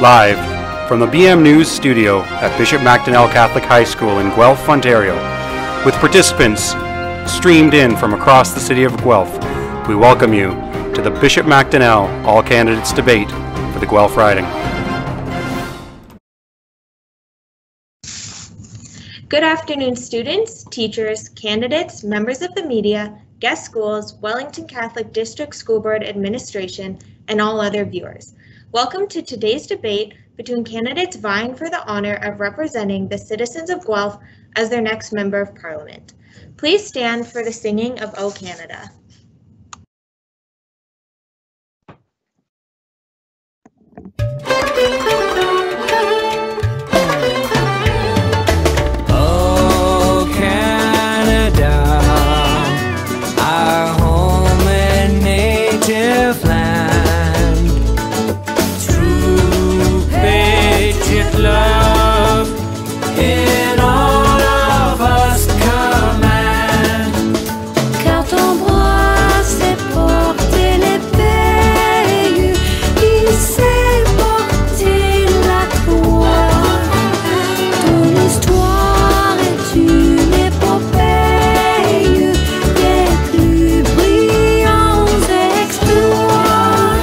Live from the BM News studio at Bishop Macdonell Catholic High School in Guelph, Ontario, with participants streamed in from across the city of Guelph, we welcome you to the Bishop Macdonell All Candidates Debate for the Guelph Riding. Good afternoon, students, teachers, candidates, members of the media, guest schools, Wellington Catholic District School Board Administration, and all other viewers. Welcome to today's debate between candidates vying for the honor of representing the citizens of Guelph as their next Member of Parliament. Please stand for the singing of O Canada. Oh Canada, our home and native land, true patriot love in all of us command. Car ton bras sait porter les pays, il sait porter la croix. Ton histoire est une épopée des plus brillants exploits.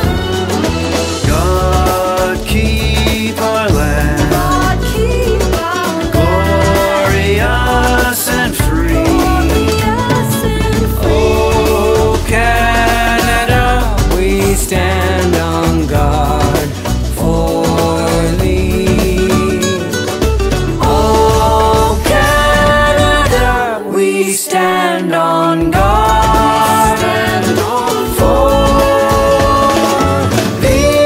God keep our land God keep our glorious and free. glorious and free. Oh Canada, we stand on guard for thee. Oh Canada, we stand on guard for thee.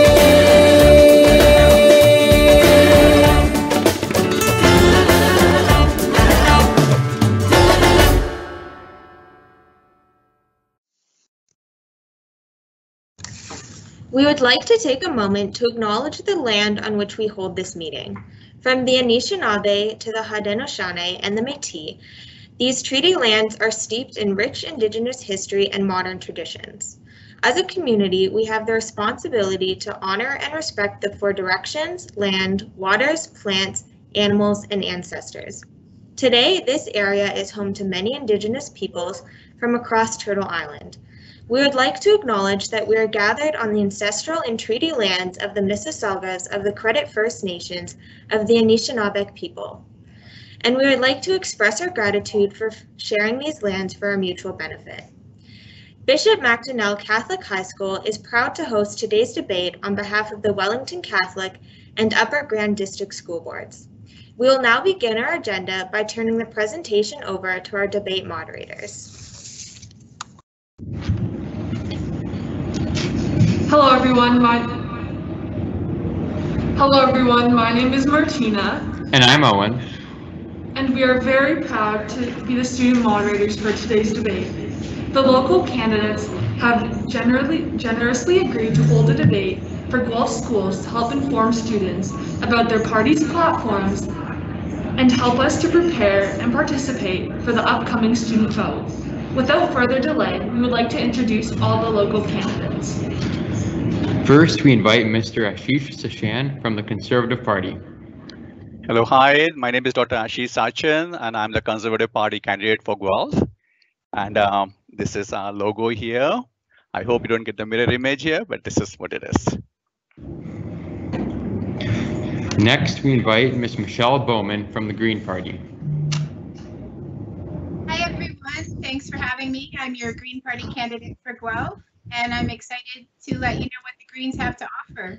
We would like to take a moment to acknowledge the land on which we hold this meeting. From the Anishinaabe to the Haudenosaunee and the Métis, these treaty lands are steeped in rich Indigenous history and modern traditions. As a community, we have the responsibility to honor and respect the four directions, land, waters, plants, animals, and ancestors. Today, this area is home to many Indigenous peoples from across Turtle Island. We would like to acknowledge that we are gathered on the ancestral and treaty lands of the Mississaugas of the Credit First Nations of the Anishinaabe people. And we would like to express our gratitude for sharing these lands for our mutual benefit. Bishop Macdonell Catholic High School is proud to host today's debate on behalf of the Wellington Catholic and Upper Grand District School Boards. We will now begin our agenda by turning the presentation over to our debate moderators. Hello everyone, my name is Martina, And I'm Owen. and we are very proud to be the student moderators for today's debate. The local candidates have generously agreed to hold a debate for Guelph schools to help inform students about their party's platforms and help us to prepare and participate for the upcoming student vote. Without further delay, we would like to introduce all the local candidates. First, we invite Mr. Ashish Sachan from the Conservative Party. Hello, hi, my name is Dr. Ashish Sachan and I'm the Conservative Party candidate for Guelph. And this is our logo here. I hope you don't get the mirror image here, but this is what it is. Next, we invite Ms. Michelle Bowman from the Green Party. Hi everyone, thanks for having me. I'm your Green Party candidate for Guelph, and I'm excited to let you know what the Greens have to offer.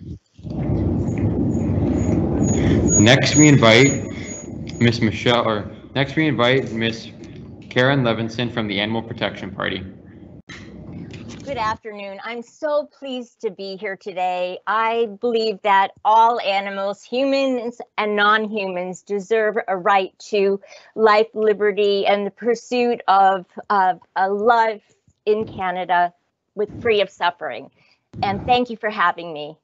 Next, we invite Ms. Karen Levinson from the Animal Protection Party. Good afternoon. I'm so pleased to be here today. I believe that all animals, humans and non-humans, deserve a right to life, liberty, and the pursuit of a life in Canada with free of suffering. And thank you for having me.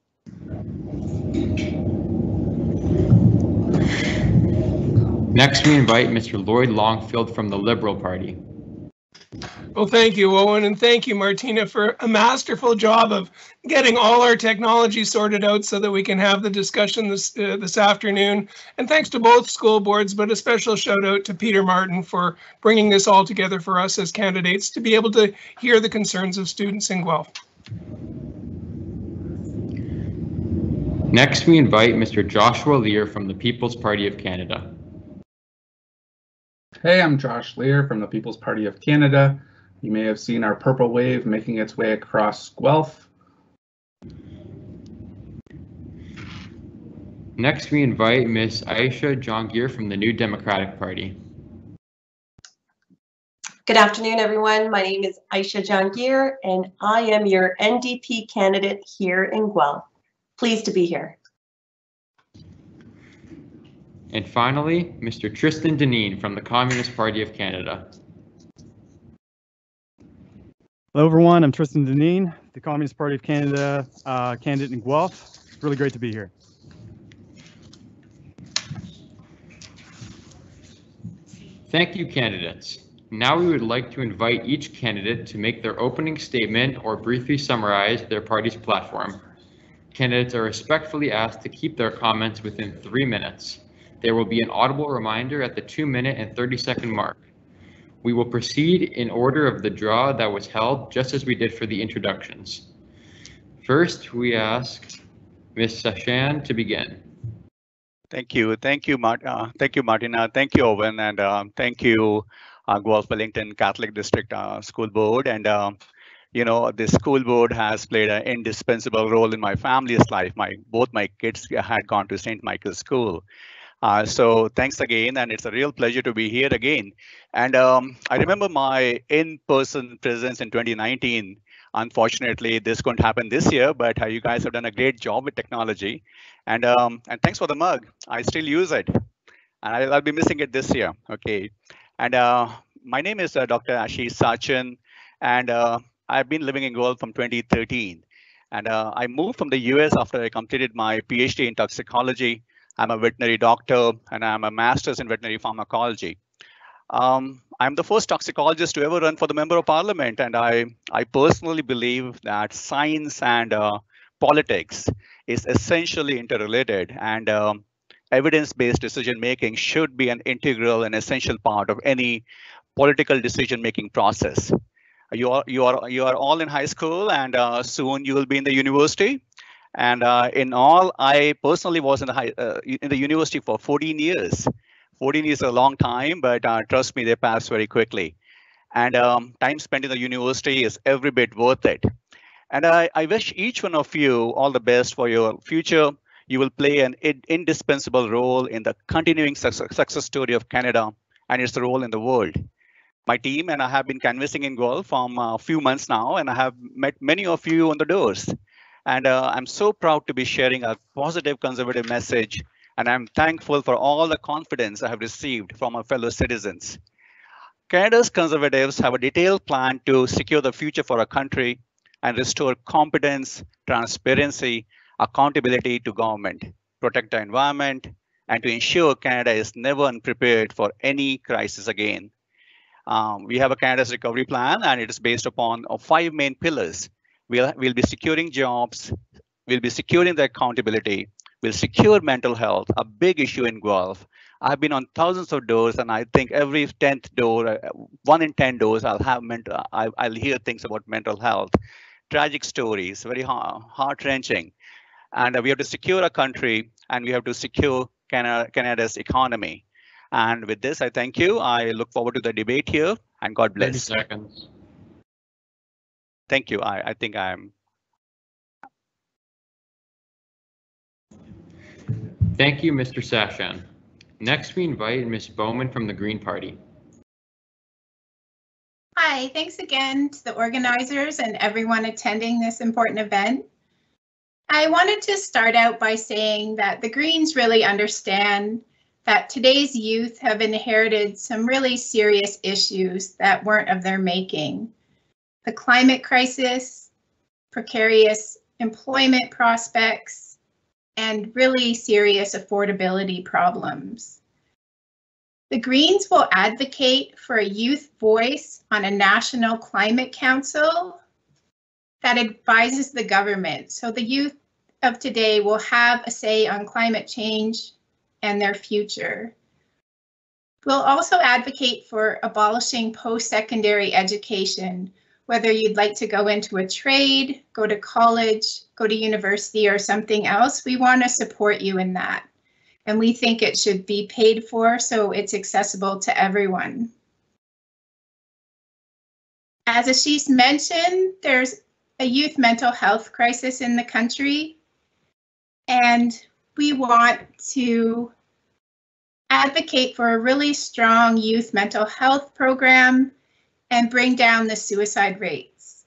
Next, we invite Mr. Lloyd Longfield from the Liberal Party. Well, thank you, Owen, and thank you, Martina, for a masterful job of getting all our technology sorted out so that we can have the discussion this afternoon. And thanks to both school boards, but a special shout out to Peter Martin for bringing this all together for us as candidates to be able to hear the concerns of students in Guelph. Next, we invite Mr. Joshua Lear from the People's Party of Canada. Hey, I'm Josh Lear from the People's Party of Canada. You may have seen our purple wave making its way across Guelph. Next, we invite Ms. Aisha Jongir from the New Democratic Party. Good afternoon, everyone. My name is Aisha Jongir, and I am your NDP candidate here in Guelph. Pleased to be here. And finally, Mr. Tristan Deneen from the Communist Party of Canada. Hello, everyone. I'm Tristan Deneen, the Communist Party of Canada candidate in Guelph. It's really great to be here. Thank you, candidates. Now we would like to invite each candidate to make their opening statement or briefly summarize their party's platform. Candidates are respectfully asked to keep their comments within 3 minutes. There will be an audible reminder at the 2-minute and 30-second mark. We will proceed in order of the draw that was held, just as we did for the introductions. First, we ask Ms. Sachan to begin. Thank you, Martina. Thank you, Owen, and thank you, Guelph Wellington Catholic District School Board. And you know, the school board has played an indispensable role in my family's life. Both my kids had gone to St. Michael's School. So thanks again, and it's a real pleasure to be here again. And I remember my in-person presence in 2019. Unfortunately, this couldn't happen this year, but you guys have done a great job with technology. And thanks for the mug. I still use it, and I'll be missing it this year. Okay. And my name is Dr. Ashish Sachin, and I've been living in Guelph from 2013. And I moved from the US after I completed my PhD in toxicology. I'm a veterinary doctor, and I'm a master's in veterinary pharmacology. I'm the first toxicologist to ever run for the Member of Parliament, and I personally believe that science and politics is essentially interrelated, and evidence-based decision-making should be an integral and essential part of any political decision-making process. You are all in high school, and soon you will be in the university. And in all, I personally was in the university for 14 years. 14 years is a long time, but trust me, they pass very quickly. And time spent in the university is every bit worth it. And I wish each one of you all the best for your future. You will play an indispensable role in the continuing success story of Canada and its role in the world. My team and I have been canvassing in Guelph for a few months now, and I have met many of you on the doors. And I'm so proud to be sharing a positive conservative message, and I'm thankful for all the confidence I have received from our fellow citizens. Canada's Conservatives have a detailed plan to secure the future for our country and restore competence, transparency, accountability to government, protect the environment, and to ensure Canada is never unprepared for any crisis again. We have a Canada's recovery plan, and it is based upon 5 main pillars. We'll be securing jobs, we'll be securing the accountability, we'll secure mental health, a big issue in Guelph. I've been on thousands of doors, and I think every 10th door, 1 in 10 doors, I'll hear things about mental health. Tragic stories, very heart-wrenching. And we have to secure our country, and we have to secure Canada's economy. And with this, I thank you. I look forward to the debate here, and God bless. 30 seconds. Thank you. I think I'm. Thank you, Mr. Sachan. Next, we invite Ms. Bowman from the Green Party. Hi, thanks again to the organizers and everyone attending this important event. I wanted to start out by saying that the Greens really understand that today's youth have inherited some really serious issues that weren't of their making. The climate crisis, precarious employment prospects, and really serious affordability problems. The Greens will advocate for a youth voice on a national climate council that advises the government. So the youth of today will have a say on climate change and their future. We'll also advocate for abolishing post-secondary education, whether you'd like to go into a trade, go to college, go to university, or something else. We want to support you in that. And we think it should be paid for so it's accessible to everyone. As Ashish mentioned, there's a youth mental health crisis in the country, and we want to advocate for a really strong youth mental health program and bring down the suicide rates.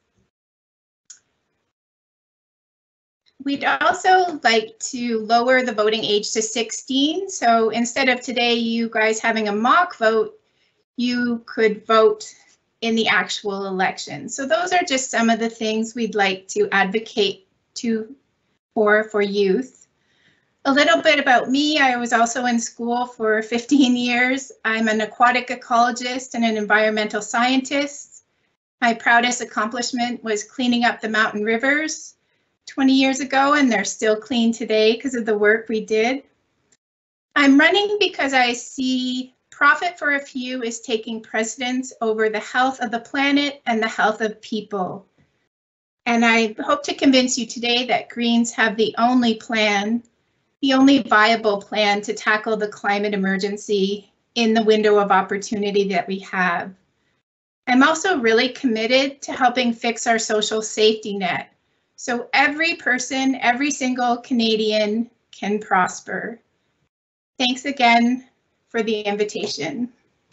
We'd also like to lower the voting age to 16. So instead of today you guys having a mock vote, you could vote in the actual election. So those are just some of the things we'd like to advocate for youth. A little bit about me. I was also in school for 15 years. I'm an aquatic ecologist and an environmental scientist. My proudest accomplishment was cleaning up the mountain rivers 20 years ago, and they're still clean today because of the work we did. I'm running because I see profit for a few is taking precedence over the health of the planet and the health of people. And I hope to convince you today that Greens have the only viable plan to tackle the climate emergency in the window of opportunity that we have. I'm also really committed to helping fix our social safety net, so every person, every single Canadian can prosper. Thanks again for the invitation.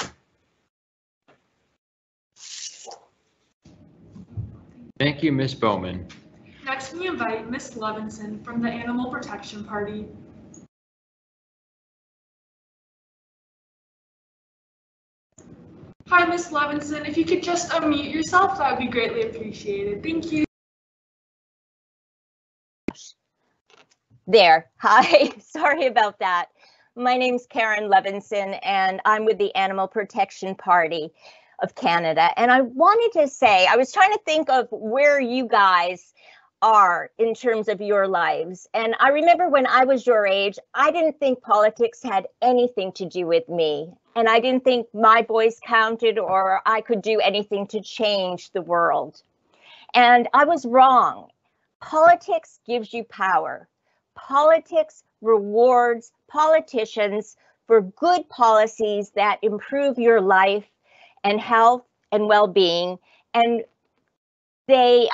Thank you, Ms. Bowman. Next, we invite Ms. Levinson from the Animal Protection Party. Hi, Ms. Levinson. If you could just unmute yourself, that would be greatly appreciated. Thank you. There. Hi. Sorry about that. My name's Karen Levinson, and I'm with the Animal Protection Party of Canada. And I wanted to say, I was trying to think of where you guys are in terms of your lives. And I remember when I was your age, I didn't think politics had anything to do with me. And I didn't think my voice counted or I could do anything to change the world. And I was wrong. Politics gives you power. Politics rewards politicians for good policies that improve your life and health and well-being. And they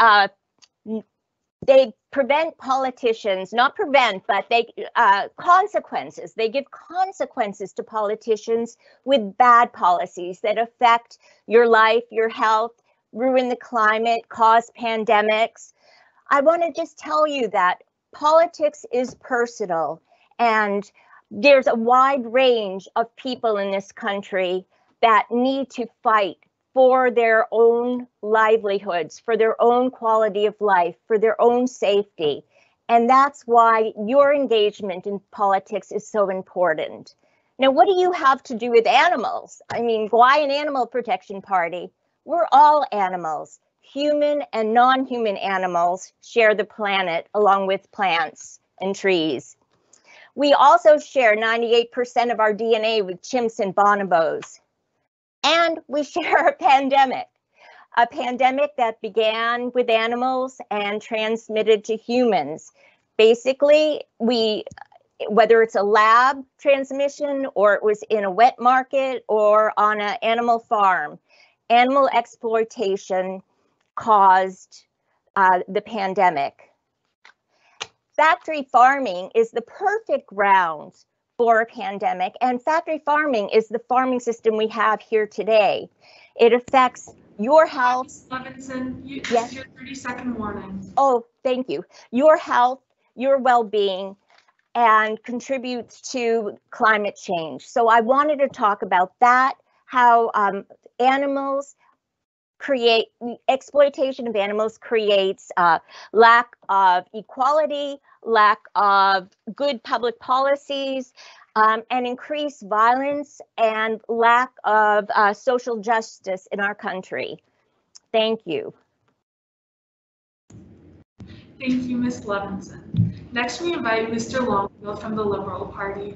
prevent politicians, not prevent, but they consequences. They give consequences to politicians with bad policies that affect your life, your health, ruin the climate, cause pandemics. I want to just tell you that politics is personal, and there's a wide range of people in this country that need to fight for their own livelihoods, for their own quality of life, for their own safety. And that's why your engagement in politics is so important. Now, what do you have to do with animals? I mean, why an animal protection party? We're all animals. Human and non-human animals share the planet along with plants and trees. We also share 98% of our DNA with chimps and bonobos. And we share a pandemic that began with animals and transmitted to humans. Basically, whether it's a lab transmission or it was in a wet market or on an animal farm, animal exploitation caused the pandemic. Factory farming is the perfect ground for a pandemic, and factory farming is the farming system we have here today. It affects your health. Ms. Levinson, Yes. This is your 30-second warning. Oh, thank you. Your health, your well-being, and contributes to climate change. So I wanted to talk about that, how exploitation of animals creates lack of equality, lack of good public policies, and increase violence and lack of social justice in our country. Thank you. Thank you, Ms. Levinson. Next, we invite Mr. Longfield from the Liberal Party.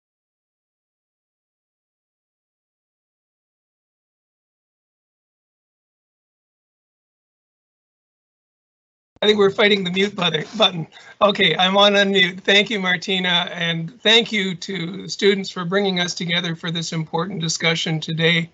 I think we're fighting the mute button. Okay, I'm on unmute. Thank you, Martina, and thank you to the students for bringing us together for this important discussion today.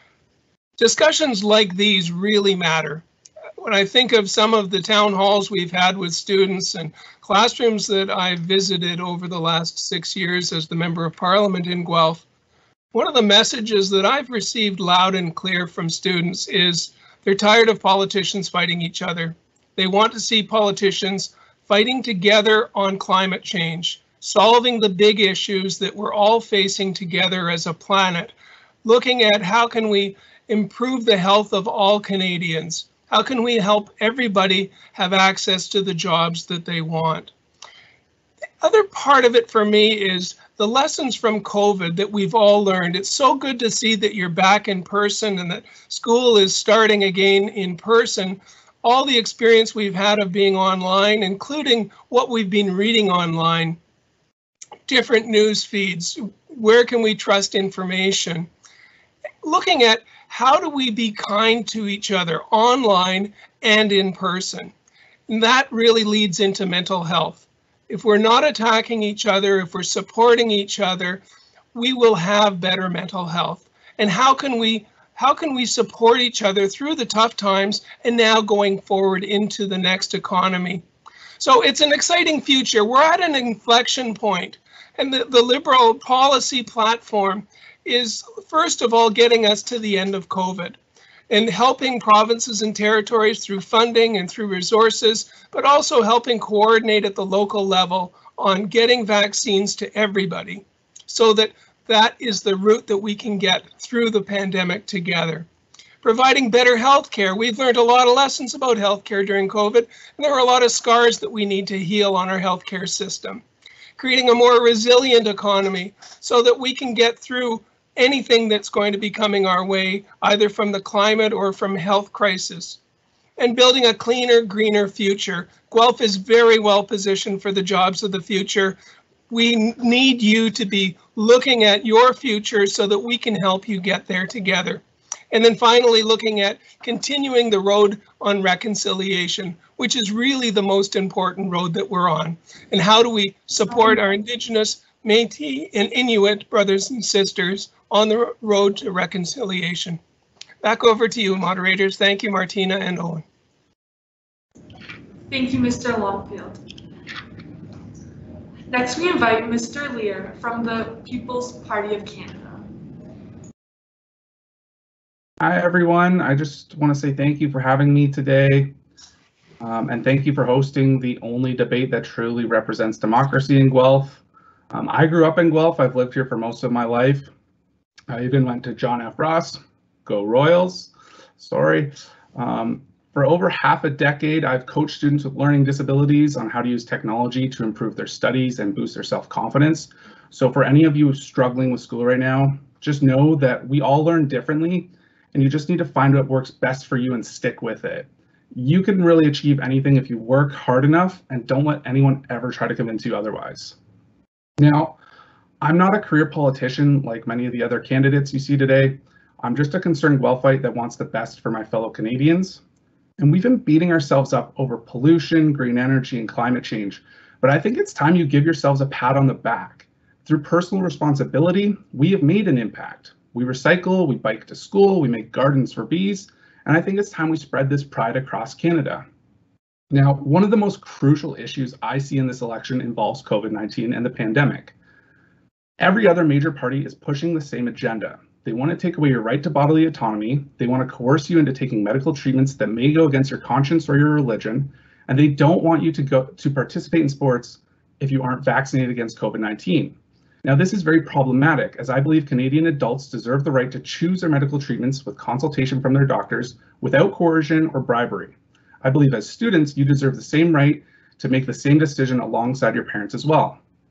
Discussions like these really matter. When I think of some of the town halls we've had with students and classrooms that I've visited over the last 6 years as the Member of Parliament in Guelph, one of the messages that I've received loud and clear from students is they're tired of politicians fighting each other. They want to see politicians fighting together on climate change, solving the big issues that we're all facing together as a planet, looking at how can we improve the health of all Canadians? How can we help everybody have access to the jobs that they want? The other part of it for me is the lessons from COVID that we've all learned. It's so good to see that you're back in person and that school is starting again in person. All the experience we've had of being online, including what we've been reading online, different news feeds, where can we trust information? Looking at how do we be kind to each other online and in person? And that really leads into mental health. If we're not attacking each other, if we're supporting each other, we will have better mental health. And how can we support each other through the tough times and now going forward into the next economy? So it's an exciting future. We're at an inflection point, and the Liberal policy platform is, first of all, getting us to the end of COVID and helping provinces and territories through funding and through resources, but also helping coordinate at the local level on getting vaccines to everybody so that that is the route that we can get through the pandemic together. Providing better health care. We've learned a lot of lessons about health care during COVID, and there are a lot of scars that we need to heal on our health care system. Creating a more resilient economy so that we can get through anything that's going to be coming our way, either from the climate or from health crisis. And building a cleaner, greener future. Guelph is very well positioned for the jobs of the future. We need you to be looking at your future so that we can help you get there together. And then finally, looking at continuing the road on reconciliation, which is really the most important road that we're on. And how do we support our Indigenous, Métis, and Inuit brothers and sisters on the road to reconciliation? Back over to you, moderators. Thank you, Martina and Owen. Thank you, Mr. Longfield. Next, we invite Mr. Lear from the People's Party of Canada. Hi, everyone. I just want to say thank you for having me today. And thank you for hosting the only debate that truly represents democracy in Guelph. I grew up in Guelph. I've lived here for most of my life. I even went to John F. Ross. Go Royals. Sorry. For over half a decade, I've coached students with learning disabilities on how to use technology to improve their studies and boost their self-confidence. So for any of you struggling with school right now, just know that we all learn differently, and you just need to find what works best for you and stick with it. You can really achieve anything if you work hard enough and don't let anyone ever try to convince you otherwise. Now, I'm not a career politician like many of the other candidates you see today. I'm just a concerned Guelphite that wants the best for my fellow Canadians. And we've been beating ourselves up over pollution, green energy, and climate change. But I think it's time you give yourselves a pat on the back. Through personal responsibility, we have made an impact. We recycle, we bike to school, we make gardens for bees, and I think it's time we spread this pride across Canada. Now, one of the most crucial issues I see in this election involves COVID-19 and the pandemic. Every other major party is pushing the same agenda. They want to take away your right to bodily autonomy. They want to coerce you into taking medical treatments that may go against your conscience or your religion. And they don't want you to participate in sports if you aren't vaccinated against COVID-19. Now, this is very problematic, as I believe Canadian adults deserve the right to choose their medical treatments with consultation from their doctors without coercion or bribery. I believe as students, you deserve the same right to make the same decision alongside your parents as well.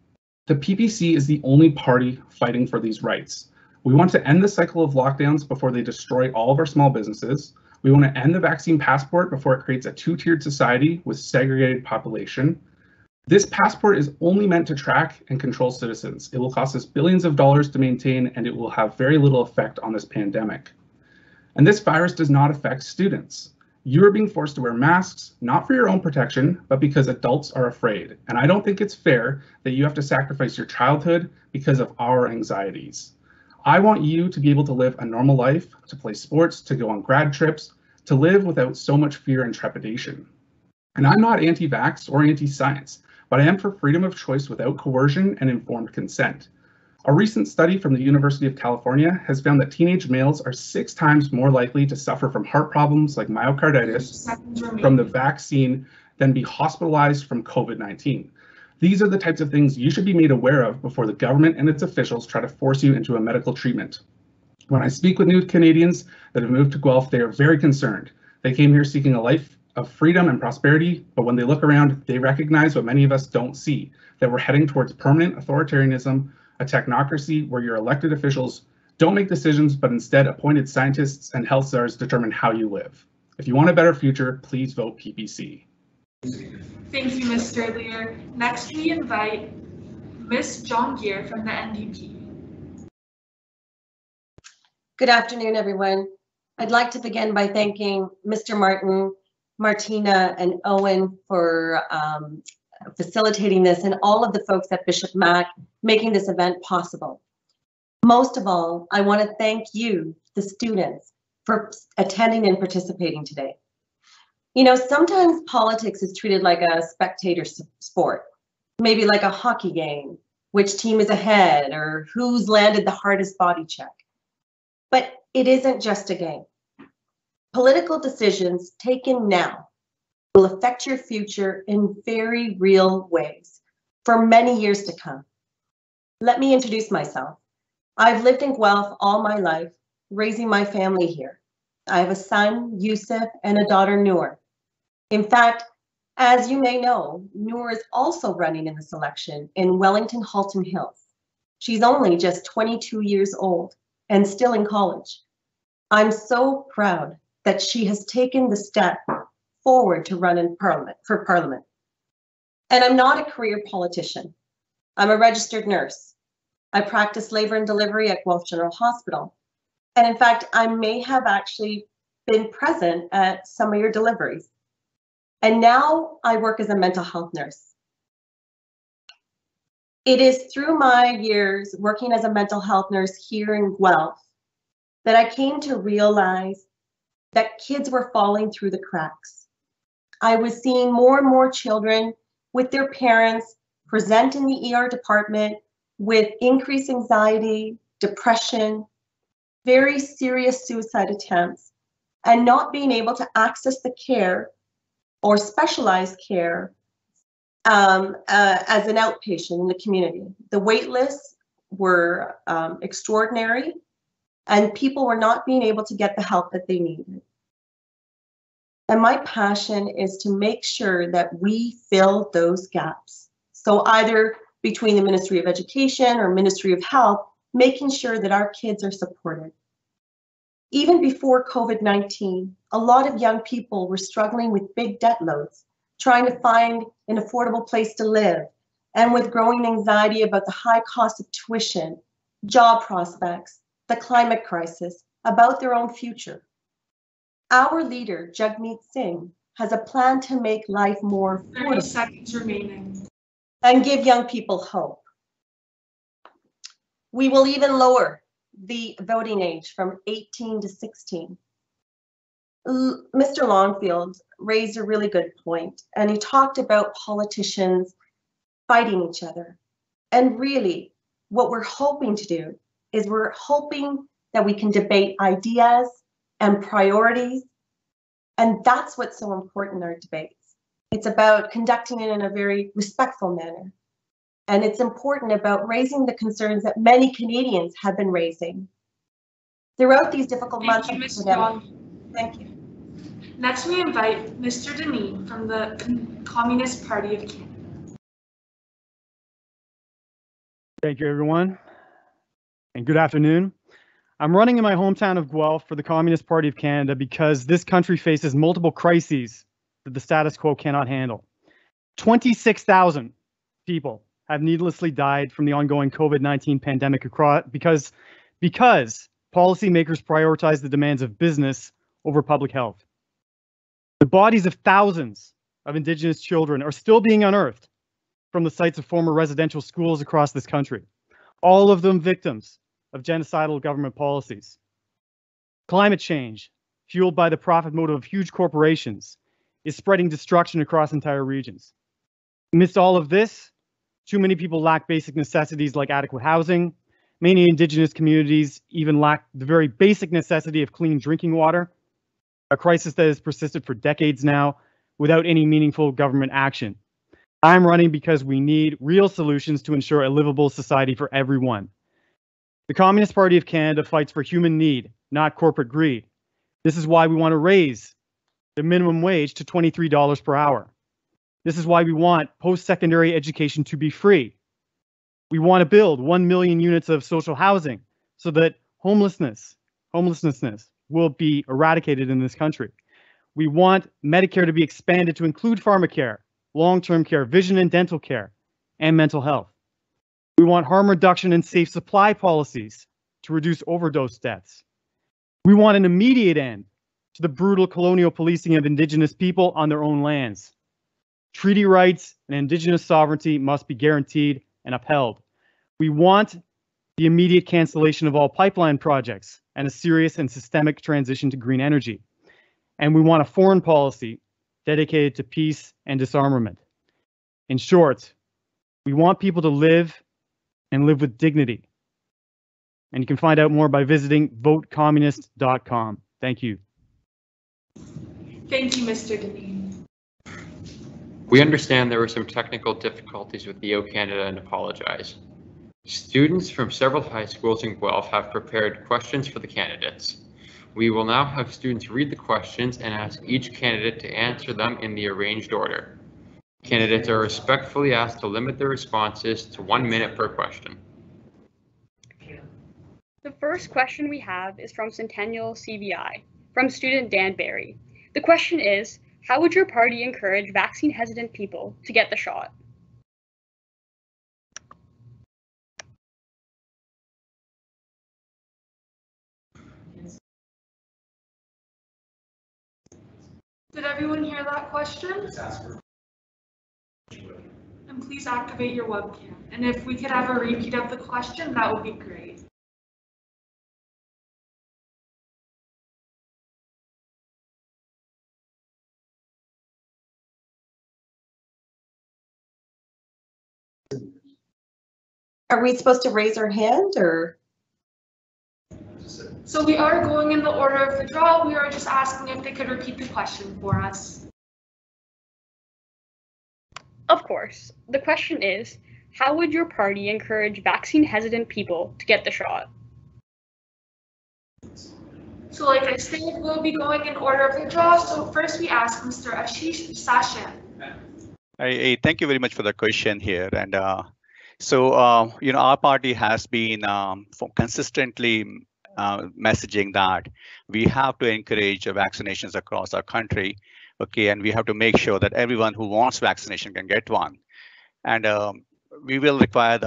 The PPC is the only party fighting for these rights. We want to end the cycle of lockdowns before they destroy all of our small businesses. We want to end the vaccine passport before it creates a two-tiered society with segregated population. This passport is only meant to track and control citizens. It will cost us billions of dollars to maintain, and it will have very little effect on this pandemic. And this virus does not affect students. You are being forced to wear masks, not for your own protection, but because adults are afraid. And I don't think it's fair that you have to sacrifice your childhood because of our anxieties. I want you to be able to live a normal life, to play sports, to go on grad trips, to live without so much fear and trepidation. And I'm not anti-vax or anti-science, but I am for freedom of choice without coercion and informed consent. A recent study from the University of California has found that teenage males are 6 times more likely to suffer from heart problems like myocarditis from the vaccine than be hospitalized from COVID-19. These are the types of things you should be made aware of before the government and its officials try to force you into a medical treatment. When I speak with new Canadians that have moved to Guelph, they are very concerned. They came here seeking a life of freedom and prosperity, but when they look around, they recognize what many of us don't see, that we're heading towards permanent authoritarianism, a technocracy where your elected officials don't make decisions, but instead appointed scientists and health czars determine how you live. If you want a better future, please vote PPC. Thank you, Mr. Lear. Next, we invite Ms. Jongier from the NDP. Good afternoon, everyone. I'd like to begin by thanking Mr. Martin, Martina, and Owen for facilitating this, and all of the folks at Bishop Mac making this event possible. Most of all, I want to thank you, the students, for attending and participating today. You know, sometimes politics is treated like a spectator sport, maybe like a hockey game, which team is ahead or who's landed the hardest body check. But it isn't just a game. Political decisions taken now will affect your future in very real ways for many years to come. Let me introduce myself. I've lived in Guelph all my life, raising my family here. I have a son, Yusuf, and a daughter, Noor. In fact, as you may know, Noor is also running in this election in Wellington Halton Hills. She's only just 22 years old and still in college. I'm so proud that she has taken the step forward to run in for parliament. And I'm not a career politician. I'm a registered nurse. I practice labor and delivery at Guelph General Hospital. And in fact, I may have actually been present at some of your deliveries. And now I work as a mental health nurse. It is through my years working as a mental health nurse here in Guelph that I came to realize that kids were falling through the cracks. I was seeing more and more children with their parents present in the ER department with increased anxiety, depression, very serious suicide attempts, and not being able to access the care or specialized care as an outpatient in the community. The wait lists were extraordinary, and people were not being able to get the help that they needed. And my passion is to make sure that we fill those gaps. So either between the Ministry of Education or Ministry of Health, making sure that our kids are supported. Even before COVID-19, a lot of young people were struggling with big debt loads, trying to find an affordable place to live, and with growing anxiety about the high cost of tuition, job prospects, the climate crisis, about their own future. Our leader, Jagmeet Singh, has a plan to make life more affordable. 30 seconds remaining. And give young people hope. We will even lower the voting age from 18 to 16. Mr. Longfield raised a really good point, and he talked about politicians fighting each other. And really, what we're hoping to do is we're hoping that we can debate ideas and priorities, and that's what's so important in our debates. It's about conducting it in a very respectful manner. And it's important about raising the concerns that many Canadians have been raising throughout these difficult months. Thank you, Ms. Young. Thank you. Next, we invite Mr. Deneen from the Communist Party of Canada. Thank you, everyone, and good afternoon. I'm running in my hometown of Guelph for the Communist Party of Canada because this country faces multiple crises that the status quo cannot handle. 26,000 people have needlessly died from the ongoing COVID-19 pandemic because policymakers prioritize the demands of business over public health. The bodies of thousands of Indigenous children are still being unearthed from the sites of former residential schools across this country, all of them victims of genocidal government policies. Climate change, fueled by the profit motive of huge corporations, is spreading destruction across entire regions. Amidst all of this, too many people lack basic necessities like adequate housing. Many Indigenous communities even lack the very basic necessity of clean drinking water, a crisis that has persisted for decades now without any meaningful government action. I'm running because we need real solutions to ensure a livable society for everyone. The Communist Party of Canada fights for human need, not corporate greed. This is why we want to raise the minimum wage to $23 per hour. This is why we want post-secondary education to be free. We want to build 1 million units of social housing so that homelessness will be eradicated in this country. We want Medicare to be expanded to include pharmacare, long-term care, vision and dental care, and mental health. We want harm reduction and safe supply policies to reduce overdose deaths. We want an immediate end to the brutal colonial policing of Indigenous people on their own lands. Treaty rights and Indigenous sovereignty must be guaranteed and upheld. We want the immediate cancellation of all pipeline projects and a serious and systemic transition to green energy. And we want a foreign policy dedicated to peace and disarmament. In short, we want people to live and live with dignity. And you can find out more by visiting votecommunist.com. Thank you. Thank you, Mr. Deneen. We understand there were some technical difficulties with the O Canada and apologize. Students from several high schools in Guelph have prepared questions for the candidates. We will now have students read the questions and ask each candidate to answer them in the arranged order. Candidates are respectfully asked to limit their responses to 1 minute per question. The first question we have is from Centennial CVI, from student Dan Barry. The question is, how would your party encourage vaccine-hesitant people to get the shot? Did everyone hear that question? And please activate your webcam. And if we could have a repeat of the question, that would be great. Are we supposed to raise our hand or? So we are going in the order of the draw. We are just asking if they could repeat the question for us. Of course. The question is, how would your party encourage vaccine-hesitant people to get the shot? So like I stated, we'll be going in order of the draw. So first we ask Mr. Ashish Sachin. Hey, thank you very much for the question here. And our party has been consistently messaging that we have to encourage vaccinations across our country. Okay, and we have to make sure that everyone who wants vaccination can get one. And we will require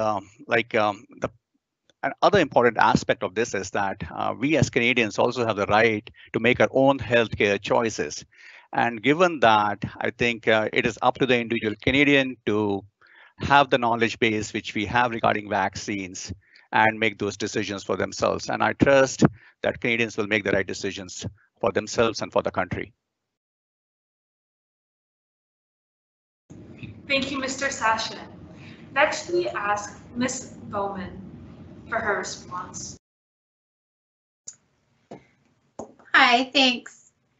another important aspect of this is that we as Canadians also have the right to make our own healthcare choices. And given that, I think it is up to the individual Canadian to have the knowledge base which we have regarding vaccines and make those decisions for themselves. And I trust that Canadians will make the right decisions for themselves and for the country. Thank you, Mr. Sachin. Next, we ask Ms. Bowman for her response. Hi, thanks.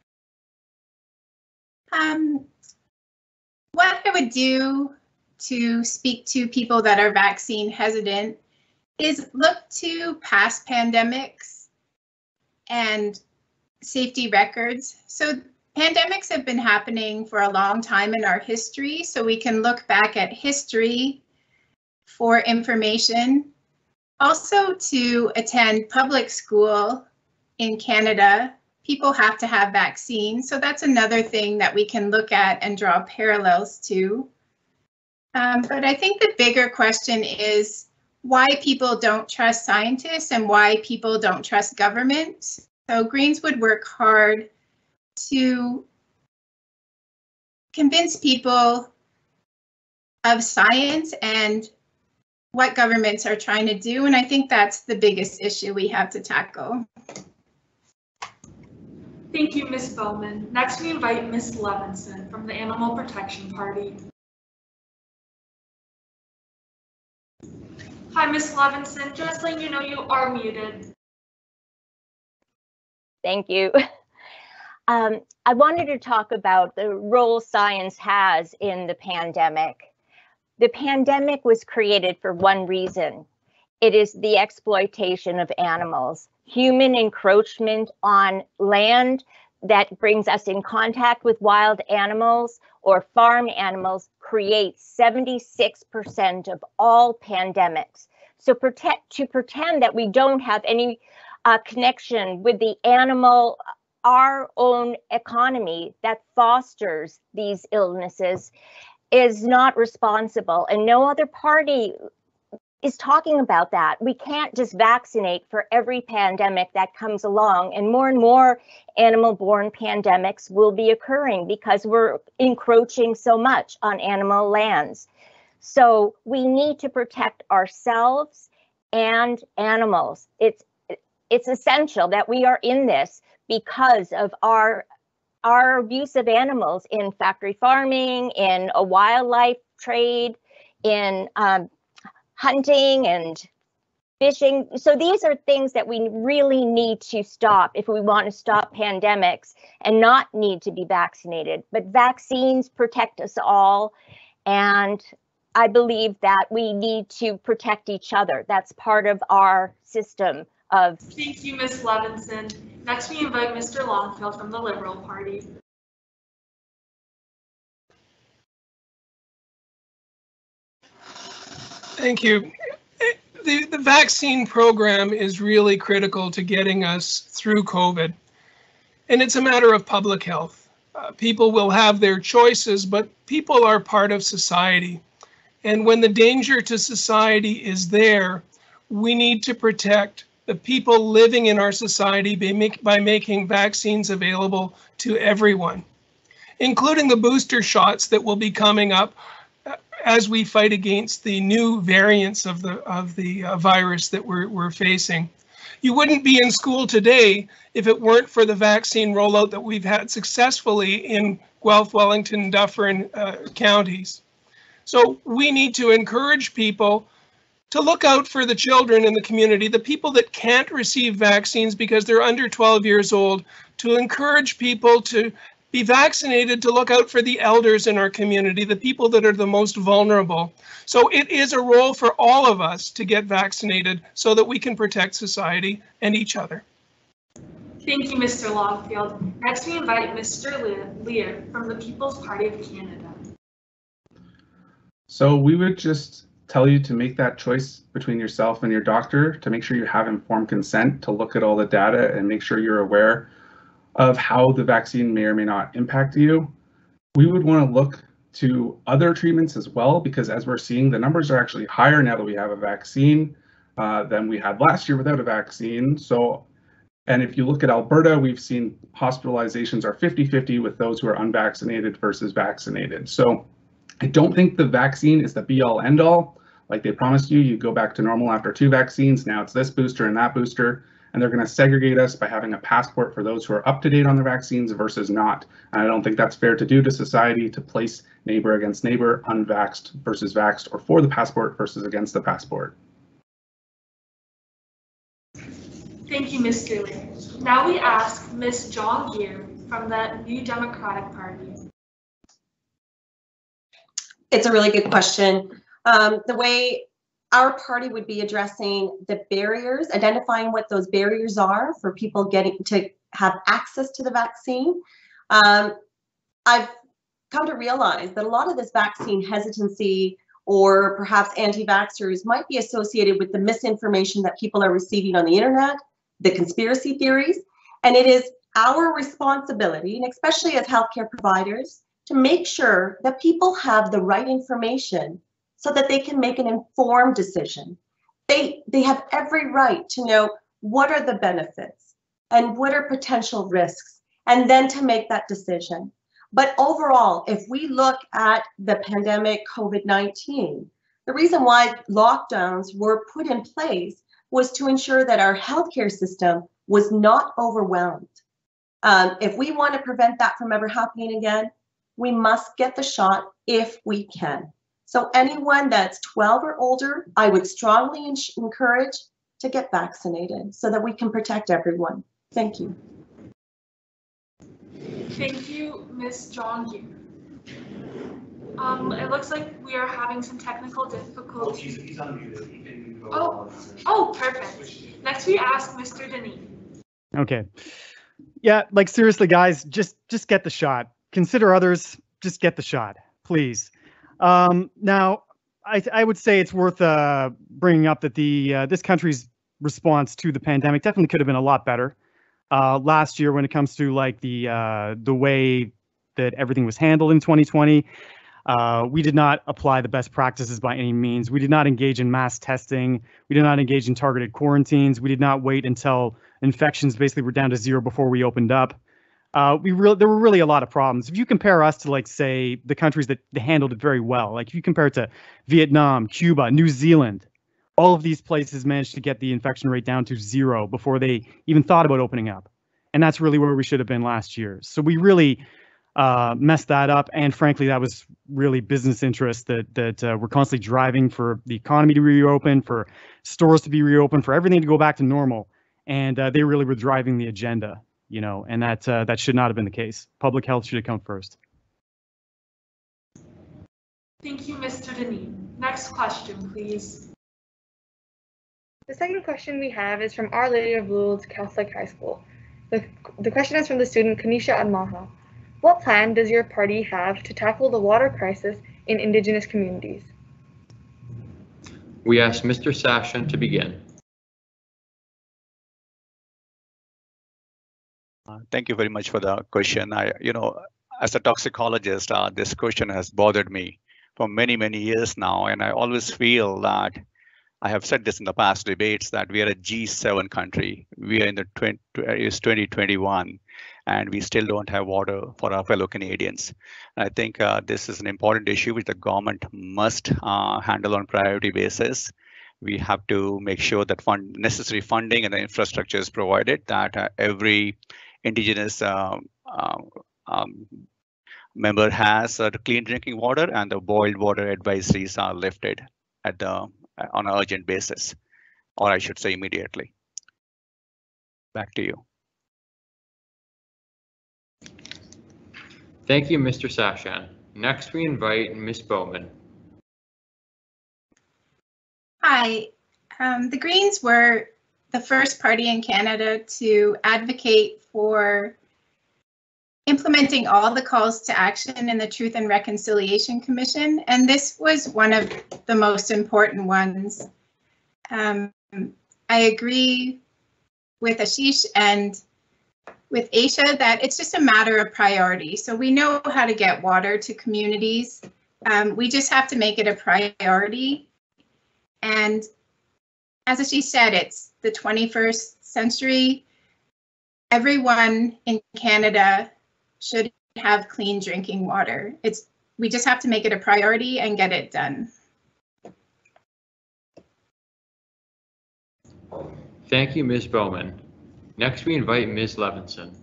What I would do to speak to people that are vaccine hesitant is look to past pandemics and safety records. So pandemics have been happening for a long time in our history, so we can look back at history for information. Also, to attend public school in Canada, people have to have vaccines. So that's another thing that we can look at and draw parallels to. But I think the bigger question is why people don't trust scientists and why people don't trust government. So Greens would work hard to convince people of science and what governments are trying to do. And I think that's the biggest issue we have to tackle. Thank you, Ms. Bowman. Next, we invite Ms. Levinson from the Animal Protection Party. Hi, Ms. Levinson. Just letting you know you are muted. Thank you. I wanted to talk about the role science has in the pandemic. The pandemic was created for one reason. It is the exploitation of animals, human encroachment on land that brings us in contact with wild animals or farm animals creates 76% of all pandemics. So to pretend that we don't have any connection with the animal, our own economy that fosters these illnesses is not responsible, and no other party is talking about that. We can't just vaccinate for every pandemic that comes along, and more animal-borne pandemics will be occurring because we're encroaching so much on animal lands. So we need to protect ourselves and animals. It's essential that we are in this because of our abuse of animals in factory farming, in a wildlife trade, in hunting and fishing. So these are things that we really need to stop if we want to stop pandemics and not need to be vaccinated. But vaccines protect us all. And I believe that we need to protect each other. That's part of our system of. Thank you, Ms. Levinson. Next, we invite Mr. Longfield from the Liberal Party. Thank you. The vaccine program is really critical to getting us through COVID. And it's a matter of public health. People will have their choices, but people are part of society. And when the danger to society is there, we need to protect the people living in our society by making vaccines available to everyone, including the booster shots that will be coming up as we fight against the new variants of the virus that we're facing. You wouldn't be in school today if it weren't for the vaccine rollout that we've had successfully in Guelph, Wellington, Dufferin counties. So we need to encourage people to look out for the children in the community, the people that can't receive vaccines because they're under 12 years old, to encourage people to be vaccinated, to look out for the elders in our community, the people that are the most vulnerable. So it is a role for all of us to get vaccinated so that we can protect society and each other. Thank you, Mr. Longfield. Next, we invite Mr. Lear from the People's Party of Canada. So we would just tell you to make that choice between yourself and your doctor, to make sure you have informed consent, to look at all the data and make sure you're aware of how the vaccine may or may not impact you. We would want to look to other treatments as well, because as we're seeing, the numbers are actually higher now that we have a vaccine than we had last year without a vaccine. So, and if you look at Alberta, we've seen hospitalizations are 50-50 with those who are unvaccinated versus vaccinated. So I don't think the vaccine is the be all end all. Like they promised you, you go back to normal after 2 vaccines. Now it's this booster and that booster. And they're going to segregate us by having a passport for those who are up to date on their vaccines versus not. And I don't think that's fair to do to society, to place neighbor against neighbor, unvaxxed versus vaxxed, or for the passport versus against the passport. Thank you, Mr. Lee. Now we ask Ms. John Gear from the New Democratic Party. It's a really good question. The way our party would be addressing the barriers, identifying what those barriers are for people getting to have access to the vaccine. I've come to realize that a lot of this vaccine hesitancy or perhaps anti-vaxxers might be associated with the misinformation that people are receiving on the internet, the conspiracy theories. And it is our responsibility, and especially as healthcare providers, to make sure that people have the right information so that they can make an informed decision. They have every right to know what are the benefits and what are potential risks, and then to make that decision. But overall, if we look at the pandemic COVID-19, the reason why lockdowns were put in place was to ensure that our healthcare system was not overwhelmed. If we want to prevent that from ever happening again, we must get the shot if we can. So anyone that's 12 or older, I would strongly encourage to get vaccinated so that we can protect everyone. Thank you. Thank you, Ms. Jongi. It looks like we are having some technical difficulties. He's unmuted. He can go Oh, perfect. Next we ask Mr. Denis. Okay. Yeah, like seriously, guys, just get the shot. Consider others. Just get the shot, please. Now, I would say it's worth bringing up that this country's response to the pandemic definitely could have been a lot better. Last year, when it comes to like the way that everything was handled in 2020, we did not apply the best practices by any means. We did not engage in mass testing. We did not engage in targeted quarantines. We did not wait until infections basically were down to zero before we opened up. There were really a lot of problems. If you compare us to, like, say, the countries that handled it very well, like if you compare it to Vietnam, Cuba, New Zealand, all of these places managed to get the infection rate down to zero before they even thought about opening up. And that's really where we should have been last year. So we really messed that up. And frankly, that was really business interests that were constantly driving for the economy to reopen, for stores to be reopened, for everything to go back to normal. And they really were driving the agenda. And that should not have been the case. Public health should have come first. Thank you, Mr. Denis. Next question, please. The second question we have is from Our Lady of Lourdes Catholic High School. The question is from the student Kanisha Admaha. What plan does your party have to tackle the water crisis in Indigenous communities? We ask Mr. Sashan to begin. Thank you very much for the question. As a toxicologist, this question has bothered me for many, many years now. And I always feel that I have said this in the past debates that we are a G7 country. We are in the 2021, and we still don't have water for our fellow Canadians. And I think this is an important issue which the government must handle on priority basis. We have to make sure that necessary funding and the infrastructure is provided, that every Indigenous member has clean drinking water, and the boiled water advisories are lifted on an urgent basis, or I should say immediately. Back to you. Thank you, Mr. Sashan. Next, we invite Ms. Bowman. Hi, the Greens were the first party in Canada to advocate for implementing all the calls to action in the Truth and Reconciliation Commission, and this was one of the most important ones. I agree with Ashish and with Aisha that it's just a matter of priority. So we know how to get water to communities. We just have to make it a priority. And as Ashish said, it's the 21st century. Everyone in Canada should have clean drinking water. We just have to make it a priority and get it done. Thank you, Ms. Bowman. Next, we invite Ms. Levinson.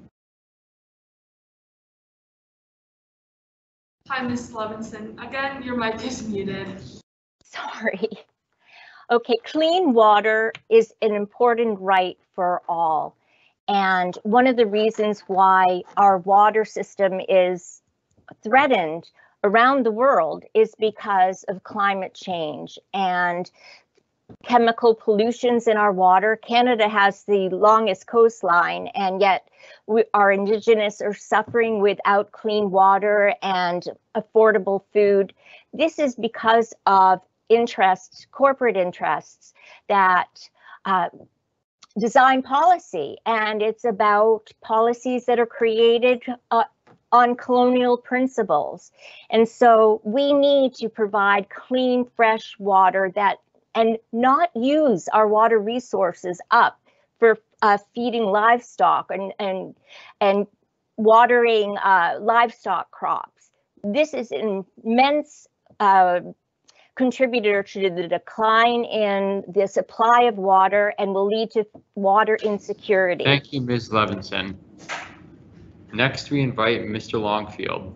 Hi, Ms. Levinson. Again, your mic is muted. Sorry. Okay, clean water is an important right for all. And one of the reasons why our water system is threatened around the world is because of climate change. And chemical pollutions in our water. Canada has the longest coastline, and yet our Indigenous are suffering without clean water and affordable food. This is because of interests, corporate interests that design policy, and it's about policies that are created on colonial principles. And so we need to provide clean, fresh water and not use our water resources up for feeding livestock and watering livestock crops. This is an immense contributor to the decline in the supply of water and will lead to water insecurity. Thank you, Ms. Levinson. Next, we invite Mr. Longfield.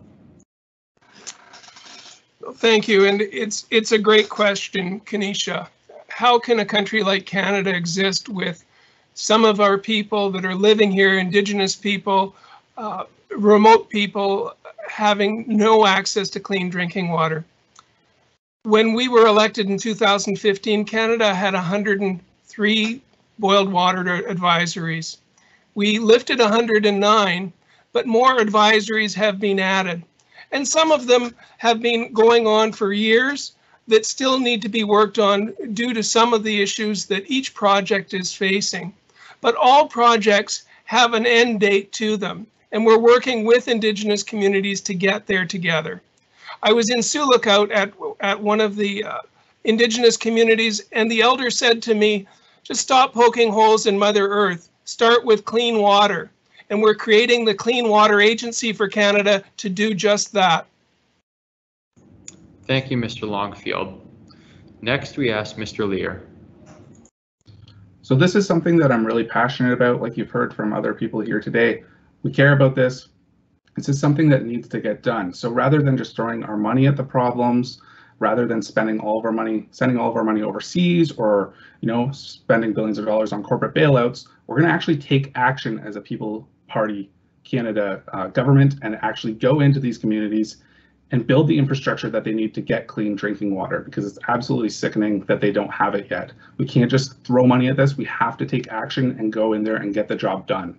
Thank you, and it's a great question, Kenesha. How can a country like Canada exist with some of our people that are living here, Indigenous people, remote people, having no access to clean drinking water? When we were elected in 2015, Canada had 103 boiled water advisories. We lifted 109, but more advisories have been added. And some of them have been going on for years that still need to be worked on due to some of the issues that each project is facing. But all projects have an end date to them, and we're working with Indigenous communities to get there together. I was in Sioux Lookout at one of the Indigenous communities, and the elder said to me, just stop poking holes in Mother Earth, start with clean water. And we're creating the Clean Water Agency for Canada to do just that. Thank you, Mr. Longfield. Next, we ask Mr. Lear. So this is something that I'm really passionate about, like you've heard from other people here today. We care about this. This is something that needs to get done. So rather than just throwing our money at the problems, rather than sending all of our money overseas, or spending billions of dollars on corporate bailouts, we're going to actually take action as a People Party Canada government and actually go into these communities and build the infrastructure that they need to get clean drinking water, because it's absolutely sickening that they don't have it yet. We can't just throw money at this. We have to take action and go in there and get the job done.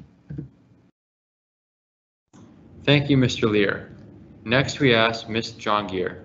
Thank you, Mr. Lear. Next, we ask Ms. Jongier.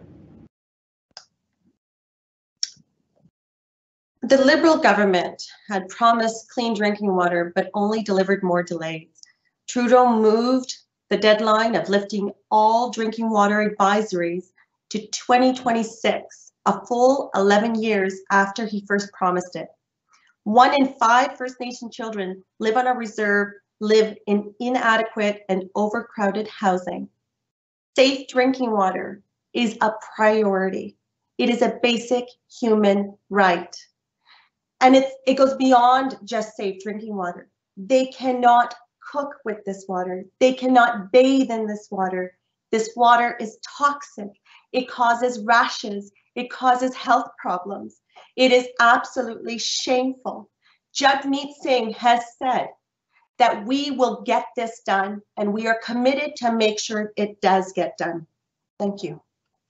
The Liberal government had promised clean drinking water, but only delivered more delays. Trudeau moved the deadline of lifting all drinking water advisories to 2026, a full 11 years after he first promised it. 1 in 5 First Nation children live on a reserve, live in inadequate and overcrowded housing. Safe drinking water is a priority. It is a basic human right. And it goes beyond just safe drinking water. They cannot cook with this water. They cannot bathe in this water. This water is toxic. It causes rashes. It causes health problems. It is absolutely shameful. Jagmeet Singh has said that we will get this done, and we are committed to make sure it does get done. Thank you.